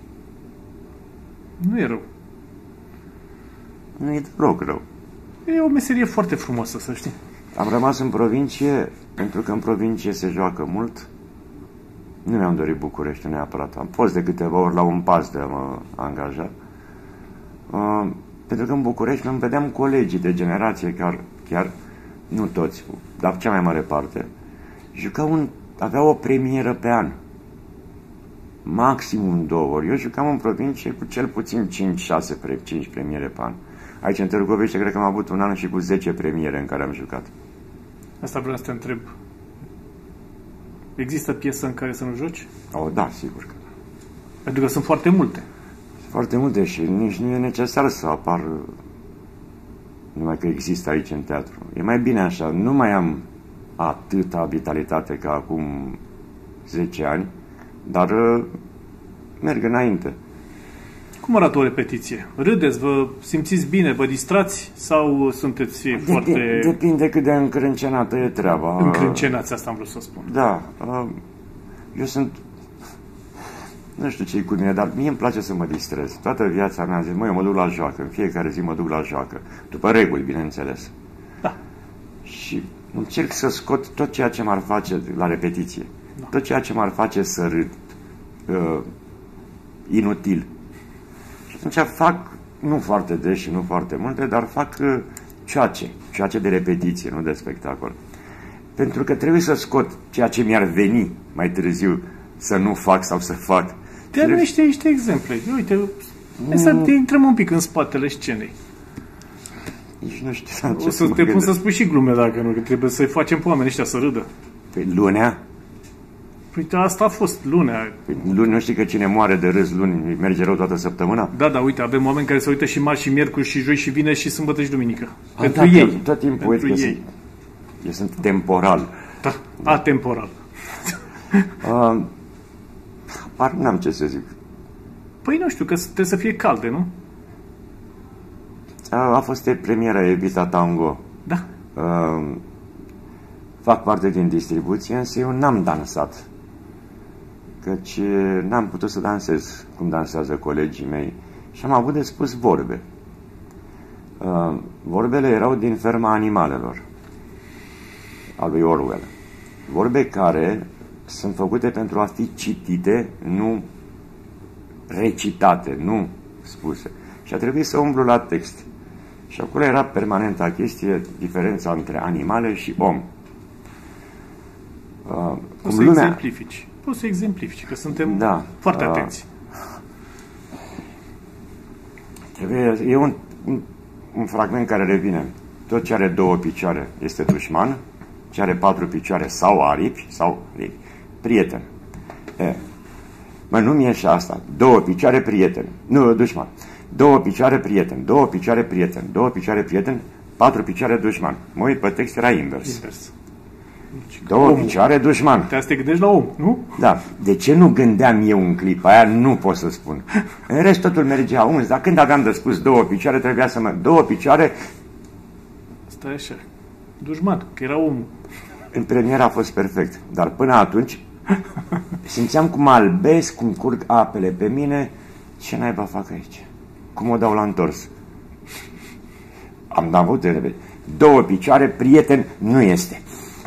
Nu e rău. Nu e deloc rău. E o meserie foarte frumoasă, să știi. Am rămas în provincie, pentru că în provincie se joacă mult. Nu mi-am dorit București neapărat. Am fost de câteva ori la un pas de a mă angaja. Pentru că în București îmi vedeam colegii de generație, chiar nu toți, dar cea mai mare parte, aveau o premieră pe an. Maximum 2 ori. Eu jucam în provincie cu cel puțin 5 premiere pe an. Aici, în Târgoviște, cred că am avut un an și cu 10 premiere în care am jucat. Asta vreau să te întreb. Există piesă în care să nu joci? Da, sigur că da. Pentru că sunt foarte multe. Foarte multe și nici nu e necesar să apar numai că există aici în teatru. E mai bine așa. Nu mai am atâta vitalitate ca acum 10 ani, dar merg înainte. Cum arată o repetiție? Râdeți, vă simțiți bine, vă distrați sau sunteți foarte... Depinde cât de încrâncenată e treaba. Încrâncenați, asta am vrut să spun. Da. Eu sunt... Nu știu ce-i cu mine, dar mie îmi place să mă distrez. Toată viața mea zic, eu mă duc la joacă. În fiecare zi mă duc la joacă. După reguli, bineînțeles. Da. Și încerc să scot tot ceea ce m-ar face la repetiție. Da. Tot ceea ce m-ar face să râd. Inutil. Și atunci fac, nu foarte des și nu foarte multe, dar fac Cioace de repetiție, nu de spectacol. Pentru că trebuie să scot ceea ce mi-ar veni mai târziu să nu fac sau să fac. Te-am niște exemple. Uite, hai să intrăm un pic în spatele scenei. Nici nu știu o să te pun să spui și glume dacă nu, că trebuie să-i facem pe oamenii ăștia să râdă. Păi lunea? Uite, asta a fost lunea. Păi, luni, nu știi că cine moare de râs luni merge rău toată săptămâna? Da, uite, avem oameni care se uită și marți și miercuri și joi și vineri și sâmbătă și duminică. Pentru ei. Tot timpul uit că eu sunt temporal. Da, atemporal. N-am ce să zic. Păi nu știu, că trebuie să fie calde, nu? A fost premiera Evita Tango. Da. Fac parte din distribuție, însă eu n-am dansat. Căci n-am putut să dansez cum dansează colegii mei. Și am avut de spus vorbe. Vorbele erau din Ferma Animalelor, al lui Orwell. Vorbe care sunt făcute pentru a fi citite, nu recitate, nu spuse. Și a trebuit să umblu la text. Și acolo era permanenta chestie, diferența între animale și om. Poți să exemplifici. Poți să exemplifici, că suntem foarte atenți. E un fragment care revine. Tot ce are 2 picioare este dușman, ce are 4 picioare sau aripi, prieten. Mă, nu mi-e și asta. 2 picioare, prieten. Nu, dușman. 2 picioare, prieten. 2 picioare, prieten. 2 picioare, prieten. 4 picioare, dușman. Mă uit pe text, era invers. 2 picioare, dușman. Te gândești la om, nu? Da. De ce nu gândeam eu în clipa aia, nu pot să spun. În rest totul mergea uns, dar când aveam de spus 2 picioare, trebuia să 2 picioare... Stai așa. Dușman, că era omul. În premieră a fost perfect, dar până atunci simțeam cum albesc, cum curg apele pe mine. Ce naiba fac aici? Cum o dau la întors? Am avut de 2 picioare, prieten nu este.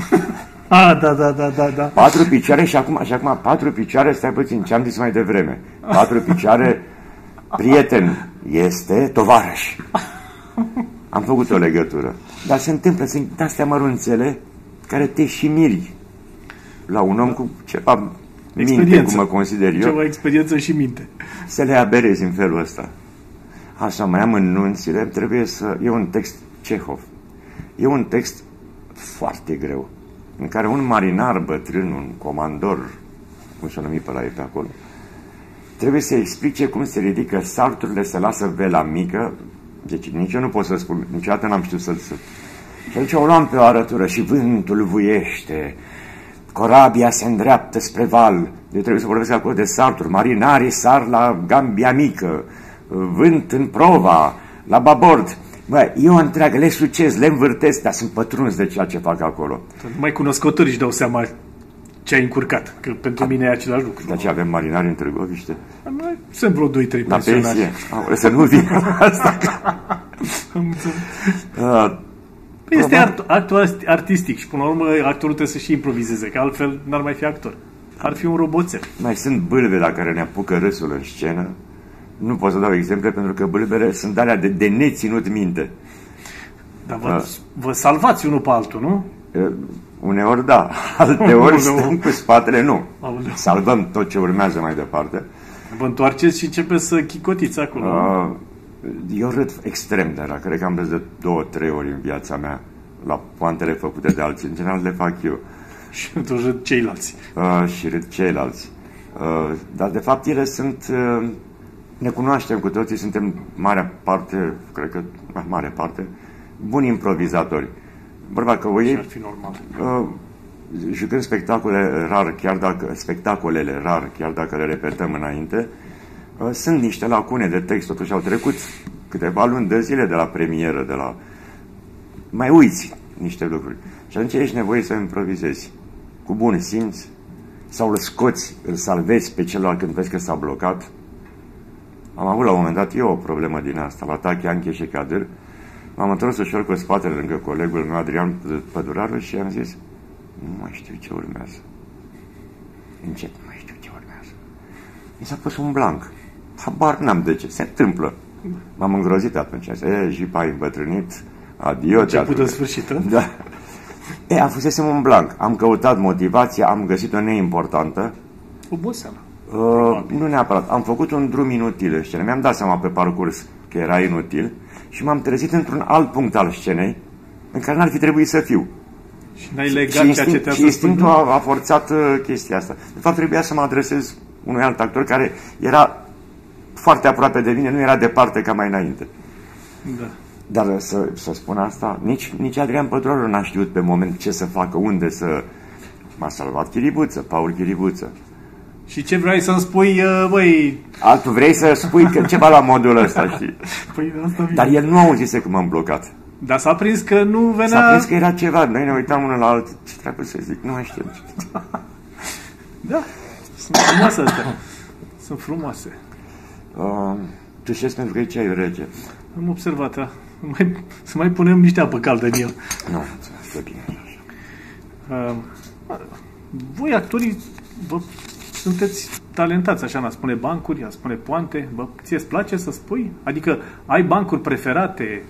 Da. 4 picioare și acum 4 picioare, stai puțin, ce am zis mai devreme. 4 picioare, prieten este tovarăș. Am făcut o legătură. Dar se întâmplă, sunt astea mărunțele care te și miri la un om cu ceva minte, cum mă consider eu. Ceva experiență și minte. Să le aberezi în felul ăsta. Așa, mai am înunțile, trebuie să... E un text Cehov. E un text foarte greu, în care un marinar bătrân, un comandor, cum s-o numi pe la ei pe acolo, trebuie să explice cum se ridică salturile, se lasă vela mică. Deci nici eu nu pot să spun, niciodată n-am știut să-l săp. Și atunci o luam pe o arătură și vântul vuiește, corabia se îndreaptă spre val. Eu trebuie să vorbesc acolo de salturi. Marinarii sar la gambia mică, vânt în prova, la babord. Bă, eu întreagă, le sucez, le învârtesc, dar sunt pătruns de ceea ce fac acolo. Mai cunoscătorii își dau seama ce ai încurcat, că pentru mine e același lucru. De aceea avem marinari în Târgoviște. Sunt vreo 2-3 pensionari. La pensie. Să nu vin asta. Este actul artistic și până la urmă actorul trebuie să și improvizeze, că altfel n-ar mai fi actor. Ar fi un roboțel. Mai sunt bâlbe la care ne apucă râsul în scenă. Nu pot să dau exemple pentru că bâlbele sunt alea de neținut minte. Dar vă salvați unul pe altul, nu? Uneori da, alteori stăm cu spatele, nu. Aoleu. Salvăm tot ce urmează mai departe. Vă întoarceți și începeți să chicotiți acolo. Eu râd extrem de la, cred că am râs de 2-3 ori în viața mea la poantele făcute de alții. În general le fac eu. Și atunci râd ceilalți. Și râd ceilalți. Dar de fapt ele sunt... Ne cunoaștem cu toții, suntem mare parte, cred că mare parte, buni improvizatori. Vorba că ei... ar fi normal. Jucând spectacolele rar, chiar dacă le repetăm înainte, sunt niște lacune de text, totuși au trecut câteva luni de zile de la premieră, de la... Mai uiți niște lucruri. Și atunci ești nevoie să improvizezi cu bun simț, sau îl scoți, îl salvezi pe celălalt când vezi că s-a blocat. Am avut la un moment dat eu o problemă din asta, la Tachi, Anche și Kadir. M-am întors ușor cu spatele lângă colegul meu, Adrian Păduraru, și am zis: nu mai știu ce urmează. Încet, nu mai știu ce urmează. Mi s-a pus un blanc. Habar n-am de ce. Se întâmplă. M-am îngrozit atunci. Jipa ai îmbătrânit, Adio, început de sfârșit, da. A fusesem un blanc. Am căutat motivația, am găsit-o neimportantă. Oboseală. Nu neapărat. Am făcut un drum inutil în scenă. Mi-am dat seama pe parcurs că era inutil și m-am trezit într-un alt punct al scenei în care n-ar fi trebuit să fiu. Și n-ai legat ceea ce te-a și instinctul a forțat chestia asta. De fapt, trebuia să mă adresez unui alt actor care era foarte aproape de mine, nu era departe ca mai înainte. Da. Dar să spun asta, nici Adrian Pătrarul n-a știut pe moment ce să facă, unde să... M-a salvat Chiribuță, Paul Chiribuță. Și ce vrei să-mi spui, băi... Tu vrei să spui că ceva la modul ăsta, știi? Păi asta vine. Dar el nu auzise cum am blocat. Dar s-a prins că nu venea... S-a prins că era ceva. Noi ne uitam unul la altul. Ce trebuie să zic? Nu mai știu. Da, sunt frumoase astea. Sunt frumoase. Tu știi pentru că e ceaiul rece. Am observat, da. Să mai punem niște apă caldă în el. Nu, stă bine așa. Voi, actorii, sunteți talentați, așa, n-a spune bancuri, a spune poante. Ție îți place să spui? Adică ai bancuri preferate?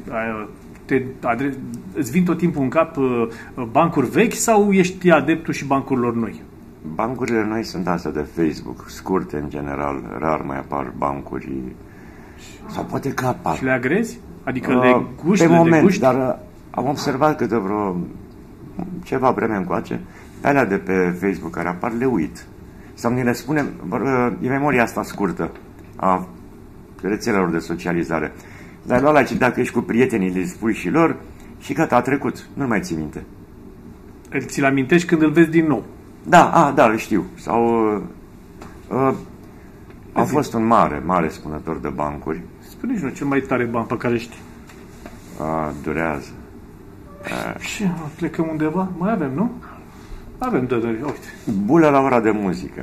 Îți vin tot timpul în cap bancuri vechi sau ești adeptul și bancurilor noi? Bancurile noi sunt astea de Facebook, scurte în general, rar mai apar bancuri sau poate că apar. Și le agrezi? Adică le guști, pe moment, guști? Dar am observat că de vreo ceva vreme încoace, pe alea de pe Facebook care apar le uit. Sau ni le spunem, e memoria asta scurtă a rețelelor de socializare. Dar ăla, dacă ești cu prietenii, le spui și lor și gata, a trecut, nu mai ții minte. Ți-l amintești când îl vezi din nou? Da, îl știu. Sau am fost un mare spunător de bancuri. Spune-și nu cel mai tare ban pe care știi. Durează. Și plecăm undeva? Mai avem, nu? Avem dădări, uite. Bulă la ora de muzică.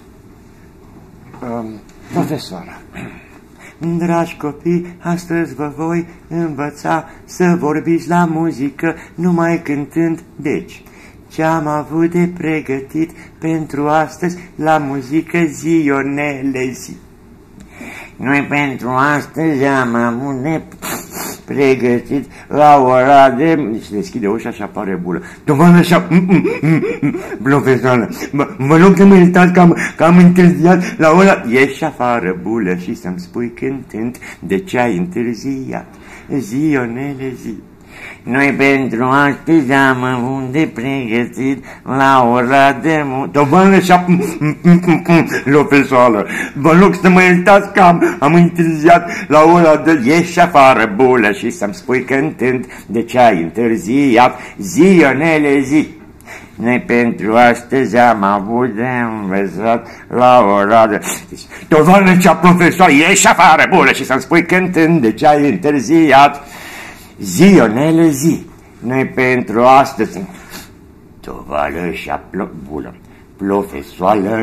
Profesoara. Dragi copii, astăzi vă voi învăța să vorbiți la muzică numai cântând. Deci, ce-am avut de pregătit pentru astăzi la muzică, Zionele, zi. Noi pentru astăzi am avut de pregătit la ora de... Și deschide ușa și apare Bulă. Doamne, așa... Profesoară, vă rog să mă iertați că am întârziat la ora... Ieși afară, Bulă, și să-mi spui cântând de ce ai întârziat. Zionele, zi. Noi pentru astăzi am avut de pregătit la ora de... Doamne, așa... Profesoară, vă rog să mă iertați că am întârziat la ora de... Ieși afară, Bulă, și să-mi spui cântând de ce ai întârziat. Zionele, zi. Noi pentru astăzi am avut de învățat la ora de... Doamne, cea profesoară, ieși afară, Bulă, și să-mi spui cântând de ce ai întârziat. Zionele, zi. Noi pentru astăzi... Tovală și-a Bulă. Profesoară,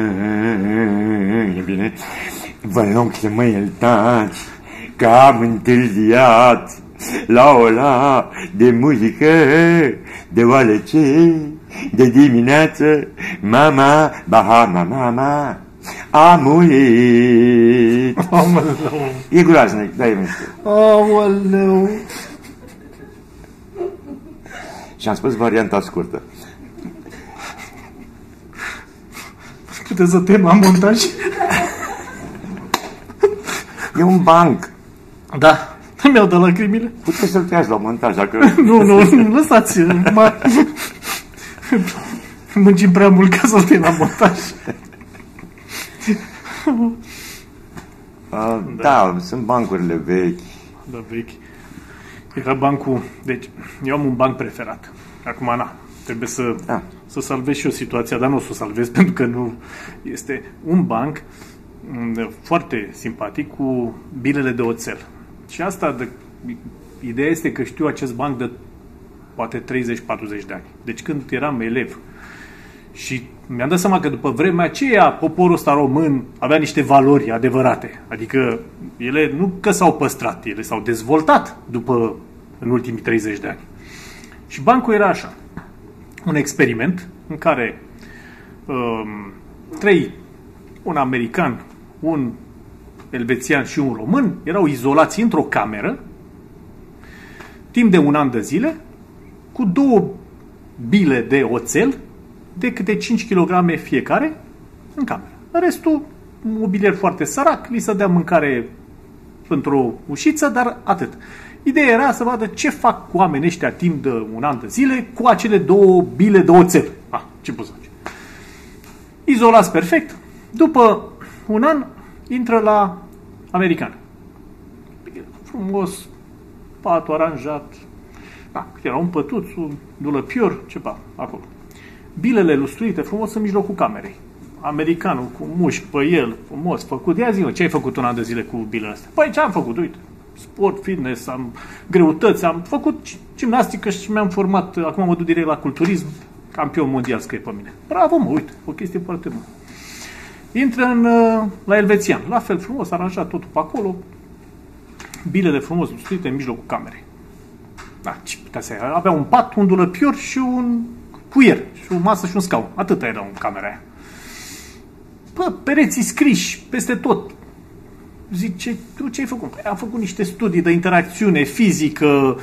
e bine, vă rog să mă iertați că am întârziat la ora de muzică, deoarece de dimineață mama a murit. E groaznic, da, e mișto. Aoleu! Și am spus varianta scurtă. Puteți să te la montaj? E un banc. Da, mi-au dat lacrimile. Puteți să-l tăiați la montaj, dacă... Nu, lăsați. Muncim prea mult ca să-l tăi la montaj. Da, sunt bancurile vechi. Da, vechi. Era bancul... Deci, eu am un banc preferat. Acum, trebuie să salvez și eu situația, dar nu o să o salvez pentru că nu este un banc foarte simpatic cu bilele de oțel. Și asta, ideea este că știu acest banc de poate 30-40 de ani. Deci când eram elev și mi-am dat seama că după vremea aceea poporul ăsta român avea niște valori adevărate. Adică ele nu că s-au păstrat, ele s-au dezvoltat în ultimii 30 de ani. Și bancul era așa. Un experiment în care un american, un elvețian și un român erau izolați într-o cameră timp de 1 an de zile, cu 2 bile de oțel, de câte 5 kg fiecare, în cameră. Restul, mobilier foarte sărac, li se dea mâncare într-o ușiță, dar atât. Ideea era să vadă ce fac oamenii ăștia timp de 1 an de zile cu acele 2 bile de oțel. Ce poți să faci? Izolați perfect. După 1 an, intră la american. Frumos, patul aranjat. Era un pătuț, un dulăpior, ceva acolo. Bilele lustruite frumos în mijlocul camerei. Americanul cu mușchi pe el, frumos, făcut. Ia zi-mă, ce ai făcut 1 an de zile cu bilele astea? Păi ce am făcut? Uite, sport, fitness, am greutăți, am făcut gimnastică și mi-am format, acum mă duc direct la culturism, campion mondial scrie pe mine. Bravo, mă, uite, o chestie foarte bună. Intră la elvețian, la fel frumos, aranjat totul pe acolo, bilele frumos lustruite în mijlocul camerei. Ce putea să ia? Avea un pat, un dulăpior și un cuier, și o masă și un scaun. Atâta era în camera aia. Pereții scriși peste tot. Zice, tu ce ai făcut? Păi, am făcut niște studii de interacțiune fizică,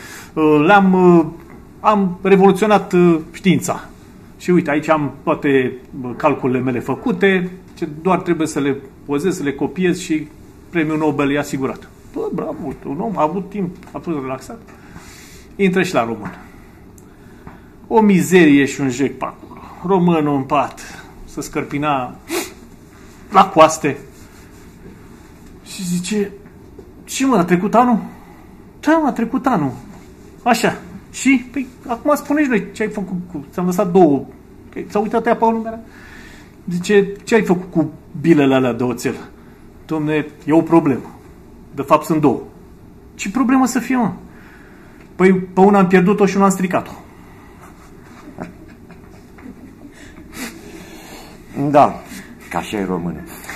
am revoluționat știința. Și uite, aici am toate calculele mele făcute, doar trebuie să le pozez, să le copiez și premiul Nobel e asigurat. Bravo, un om a avut timp, a fost relaxat. Intră și la român. O mizerie și un jec pe acolo. Românul în pat, să scărpina la coaste. Și zice, ce mă, a trecut anul? Da, mă, a trecut anul. Așa. Și? Păi, acum spune-și noi ce ai făcut cu... Ți-am lăsat 2. S-a uitat ea pe o lumea. Zice, ce ai făcut cu bilele alea de oțel? Dom'le, e o problemă. De fapt sunt 2. Ce problemă să fie, mă? Păi, pe una am pierdut-o și una am stricat-o. Da, ca așa e română.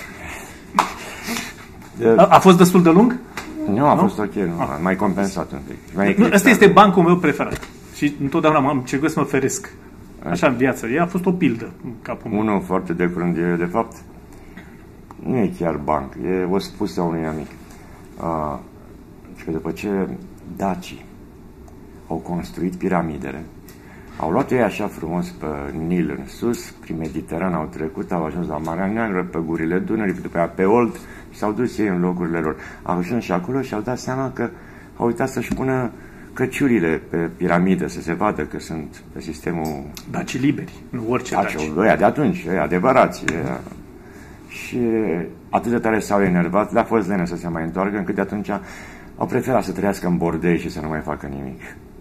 A fost destul de lung? Nu, a fost ok, nu, mai compensat un pic. Ăsta este bancul meu preferat. Și întotdeauna am cerut să mă feresc. Așa în viață. Ea a fost o pildă în capul meu. Unul foarte de curând, de fapt, nu e chiar banc, e o spusă a unui amic. Și că după ce dacii au construit piramidele, au luat ei așa frumos pe Nil în sus, prin Mediteran au trecut, au ajuns la Marea Neagră, pe gurile Dunării, după aia pe Olt și s-au dus ei în locurile lor. Au ajuns și acolo și au dat seama că au uitat să-și pună căciurile pe piramidă, să se vadă că sunt pe sistemul... Daci liberi, nu orice daci. Ăia de atunci, ăia adevărați. Și atât de tare s-au enervat, le-a fost lene să se mai întoarcă, încât de atunci au preferat să trăiască în bordei și să nu mai facă nimic.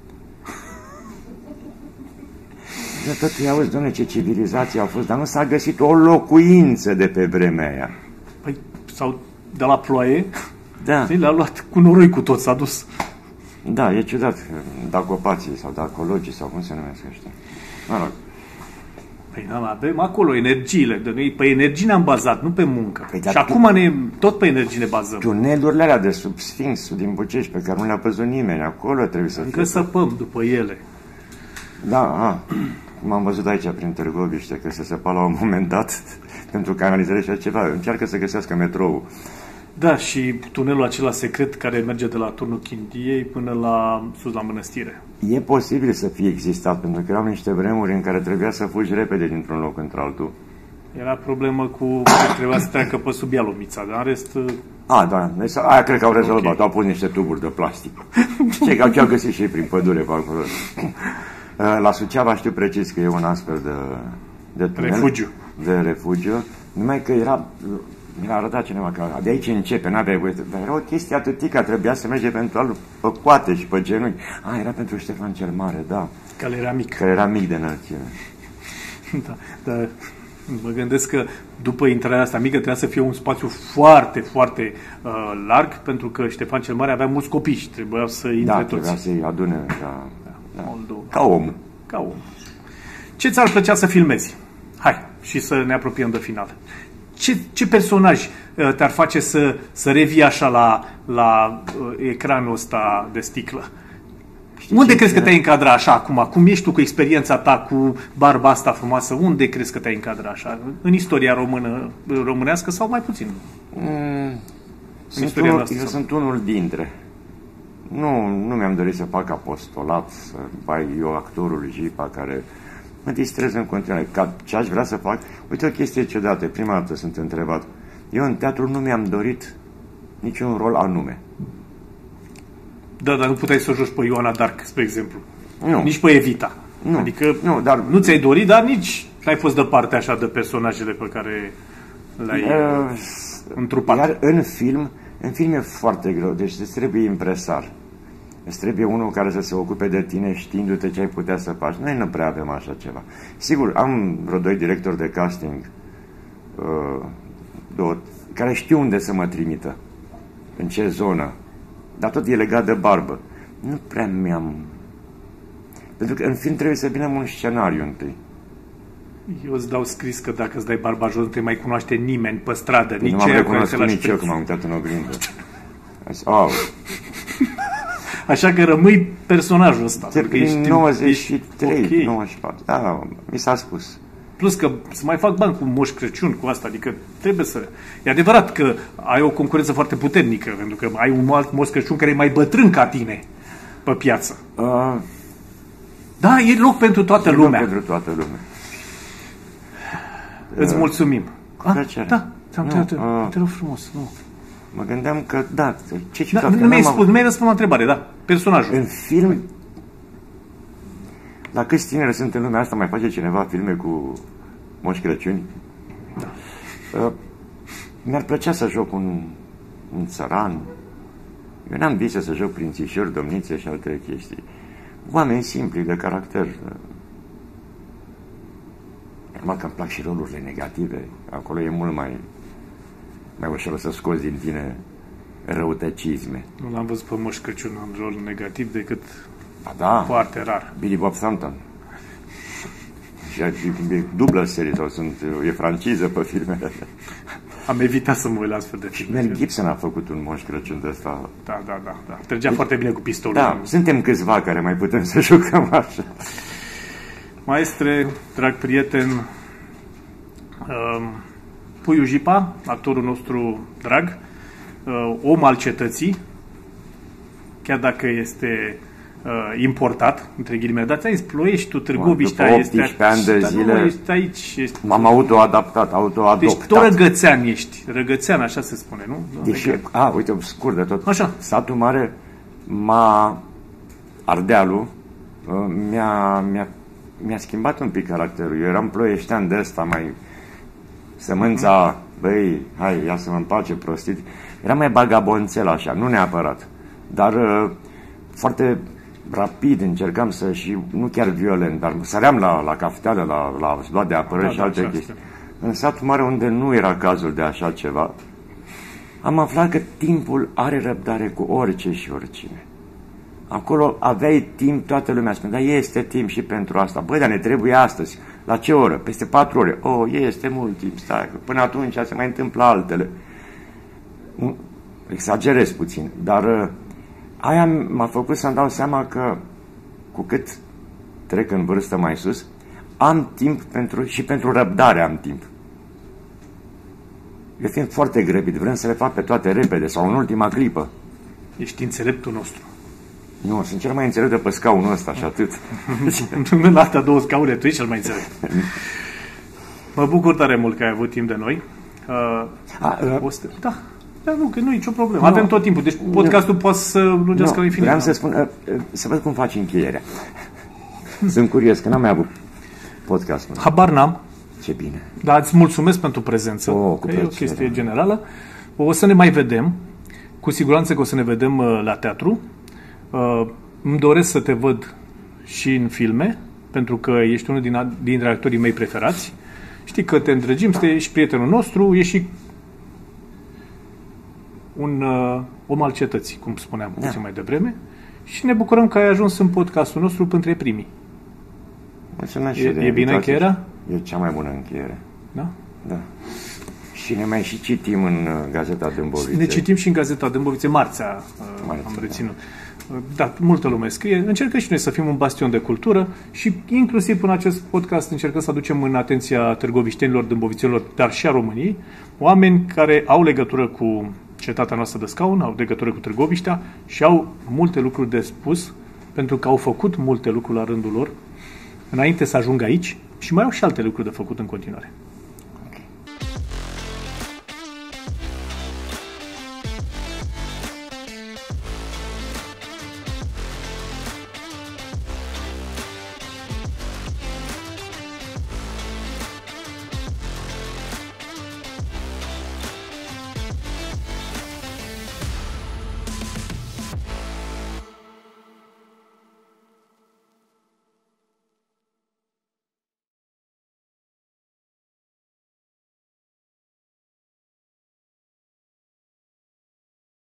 Tot îi auzi, doamne, ce civilizație au fost, dar nu s-a găsit o locuință de pe vremea aia. Păi, sau de la ploaie, da. Le-a luat cu noroi cu tot, s-a dus. Da, e ciudat, dacopații sau dacologii sau cum se numesc ăștia. Mă rog. Păi avem acolo energiile, de noi pe energie ne-am bazat, nu pe muncă. Păi, și acum tot pe energie ne bazăm. Tunelurile alea de sub Sfinxul din Bucești, pe care nu le-a văzut nimeni, acolo trebuie să fie. Încă săpăm după ele. Da, cum am văzut aici prin Târgoviște, că se săpa la un moment dat pentru canalizare și ceva. Încearcă să găsească metroul. Da, și tunelul acela secret care merge de la Turnul Chindiei până la sus la Mănăstire. E posibil să fie existat, pentru că erau niște vremuri în care trebuia să fugi repede dintr-un loc într-altul. Era problemă cu că trebuia să treacă pe sub Ialomița, dar în rest... Da, deci aia cred că au rezolvat, okay. Au pus niște tuburi de plastic. Cei că au găsit și ei prin pădure pe acolo. La Suceava știu precis că e un astfel de tunel, de refugiu, numai că mi-a arătat cineva că de aici începe, n-avea voie, dar era o chestie atâtică, trebuia să mergi eventual pe coate și pe genunchi. Era pentru Ștefan cel Mare, da. Că era mic. Că era mic de înălțime. Da, dar mă gândesc că după intrarea asta mică trebuia să fie un spațiu foarte, foarte larg, pentru că Ștefan cel Mare avea mulți copii și trebuia să intre toți. Trebuia să-i adune ca om. Ca om. Ce ți-ar plăcea să filmezi? Hai, și să ne apropiem de final. Ce personaj te-ar face să revii așa la ecranul ăsta de sticlă? Unde crezi că te-ai încadra așa acum? Cum ești tu cu experiența ta, cu barba asta frumoasă? Unde crezi că te-ai încadra așa? În istoria românească sau mai puțin? Eu sunt unul dintre. Nu mi-am dorit să fac apostolat, să bai eu actorul Jipa care mă distrez în continuare. Ce aș vrea să fac? Uite o chestie ciudată, prima dată sunt întrebat. Eu în teatru nu mi-am dorit niciun rol anume. Da, dar nu puteai să o joci pe Ioana Dark, spre exemplu. Nu. Nici pe Evita. Nu. Adică dar nu ți-ai dorit, dar nici n-ai fost de parte așa de personajele pe care le-ai întrupat. Iar în film e foarte greu, deci îți trebuie impresar. Îți trebuie unul care să se ocupe de tine știindu-te ce ai putea să faci. Noi nu prea avem așa ceva. Sigur, am vreo 2 directori de casting care știu unde să mă trimită, în ce zonă, dar tot e legat de barbă. Nu prea mi-am... Pentru că în film trebuie să vină un scenariu întâi. Eu îți dau scris că dacă îți dai barba jos, nu te mai cunoaște nimeni pe stradă. Nu m-am recunoscut nici eu când m-am uitat în oglindă. Așa că rămâi personajul ăsta. Ești 93, okay. 94. Da, mi s-a spus. Plus că să mai fac bani cu Moș Crăciun, cu asta, adică trebuie să... E adevărat că ai o concurență foarte puternică, pentru că ai un alt Moș Crăciun care e mai bătrân ca tine pe piață. Da, e loc pentru toată lumea. Loc pentru toată lumea. Îți mulțumim. Plăcere. Da, te rog frumos. Nu. Mă gândeam că, da, ce ciudat. Nu mi-ai răspuns la întrebare, da, personajul. În film, la câți tineri sunt în lumea asta, mai face cineva filme cu Moș Crăciuni? Da. Mi-ar plăcea să joc un țăran. Eu n-am vise să joc prințișori, domnițe și alte chestii. Oameni simpli, de caracter. Normal că îmi plac și rolurile negative. Acolo e mult mai ușor să scoți din tine răutăcisme. Nu l-am văzut pe Moș Crăciun în rol negativ decât foarte rar. Billy Bob Thornton. Și e dublă serie sau e franciză pe filmele. Am evitat să mă uit la astfel de filme. Mel Gibson a făcut un Moș Crăciun de ăsta. Da. Trăgea foarte bine cu pistolul. Da, suntem câțiva care mai putem să jucăm așa. Maestre, drag prieten, Puiu Jipa, actorul nostru drag, om al cetății, chiar dacă este importat, între ghilimele, dar ți-ai zis, Ploieștiul, Târgoviștea, este 18 ani de zile, ești aici. M-am auto-adoptat. Deci tot răgățean ești, răgățean, așa se spune, nu? Deși, uite, scurt de tot. Așa. Satul mare, Ardealul, mi-a schimbat un pic caracterul. Eu eram ploieștean de ăsta, mai sămânța, băi, hai, ia să mă împace, prostit. Era mai bagabonțel așa, nu neapărat, dar foarte rapid încercam și nu chiar violent, dar săream la cafeteală, la luat de apărări și alte chestii. În satul mare, unde nu era cazul de așa ceva, am aflat că timpul are răbdare cu orice și oricine. Acolo aveai timp, toată lumea spune, dar este timp și pentru asta. Băi, dar ne trebuie astăzi. La ce oră? Peste 4 ore. Este mult timp, stai. Până atunci se mai întâmplă altele. Exagerez puțin, dar aia m-a făcut să-mi dau seama că cu cât trec în vârstă mai sus, am timp și pentru răbdare am timp. Eu fiind foarte grăbit, vrem să le fac pe toate repede sau în ultima clipă. Ești înțeleptul nostru. Nu, sunt cel mai înțelept de pe scaunul ăsta și atât. În altea 2 scaune, tu ești cel mai înțelept. Mă bucur tare mult că ai avut timp de noi. Da, nu, că nu e nicio problemă. Avem tot timpul, deci podcastul poate să lungească la infinit. Vreau să spun, să văd cum faci încheierea. Sunt curios, că n-am mai avut podcastul. Habar n-am. Ce bine. Dar îți mulțumesc pentru prezență. E o chestie generală. O să ne mai vedem. Cu siguranță că o să ne vedem la teatru. Îmi doresc să te văd și în filme, pentru că ești unul dintre actorii mei preferați. Știi că te îndrăgim, ești prietenul nostru, ești și un om al cetății, cum spuneam puțin mai devreme, și ne bucurăm că ai ajuns în podcastul nostru printre primii. Mulțumesc. E bine încheierea? E cea mai bună încheiere. Da? Da. Și ne mai și citim în Gazeta Dâmbovițe. Ne citim și în Gazeta Dâmbovițe, marțea am reținut. Da, multă lume scrie. Încercăm și noi să fim un bastion de cultură și inclusiv până acest podcast încercăm să aducem în atenția târgoviștenilor, dâmbovițenilor, dar și a României, oameni care au legătură cu cetatea noastră de scaun, au legătură cu Târgoviștea și au multe lucruri de spus, pentru că au făcut multe lucruri la rândul lor, înainte să ajungă aici și mai au și alte lucruri de făcut în continuare.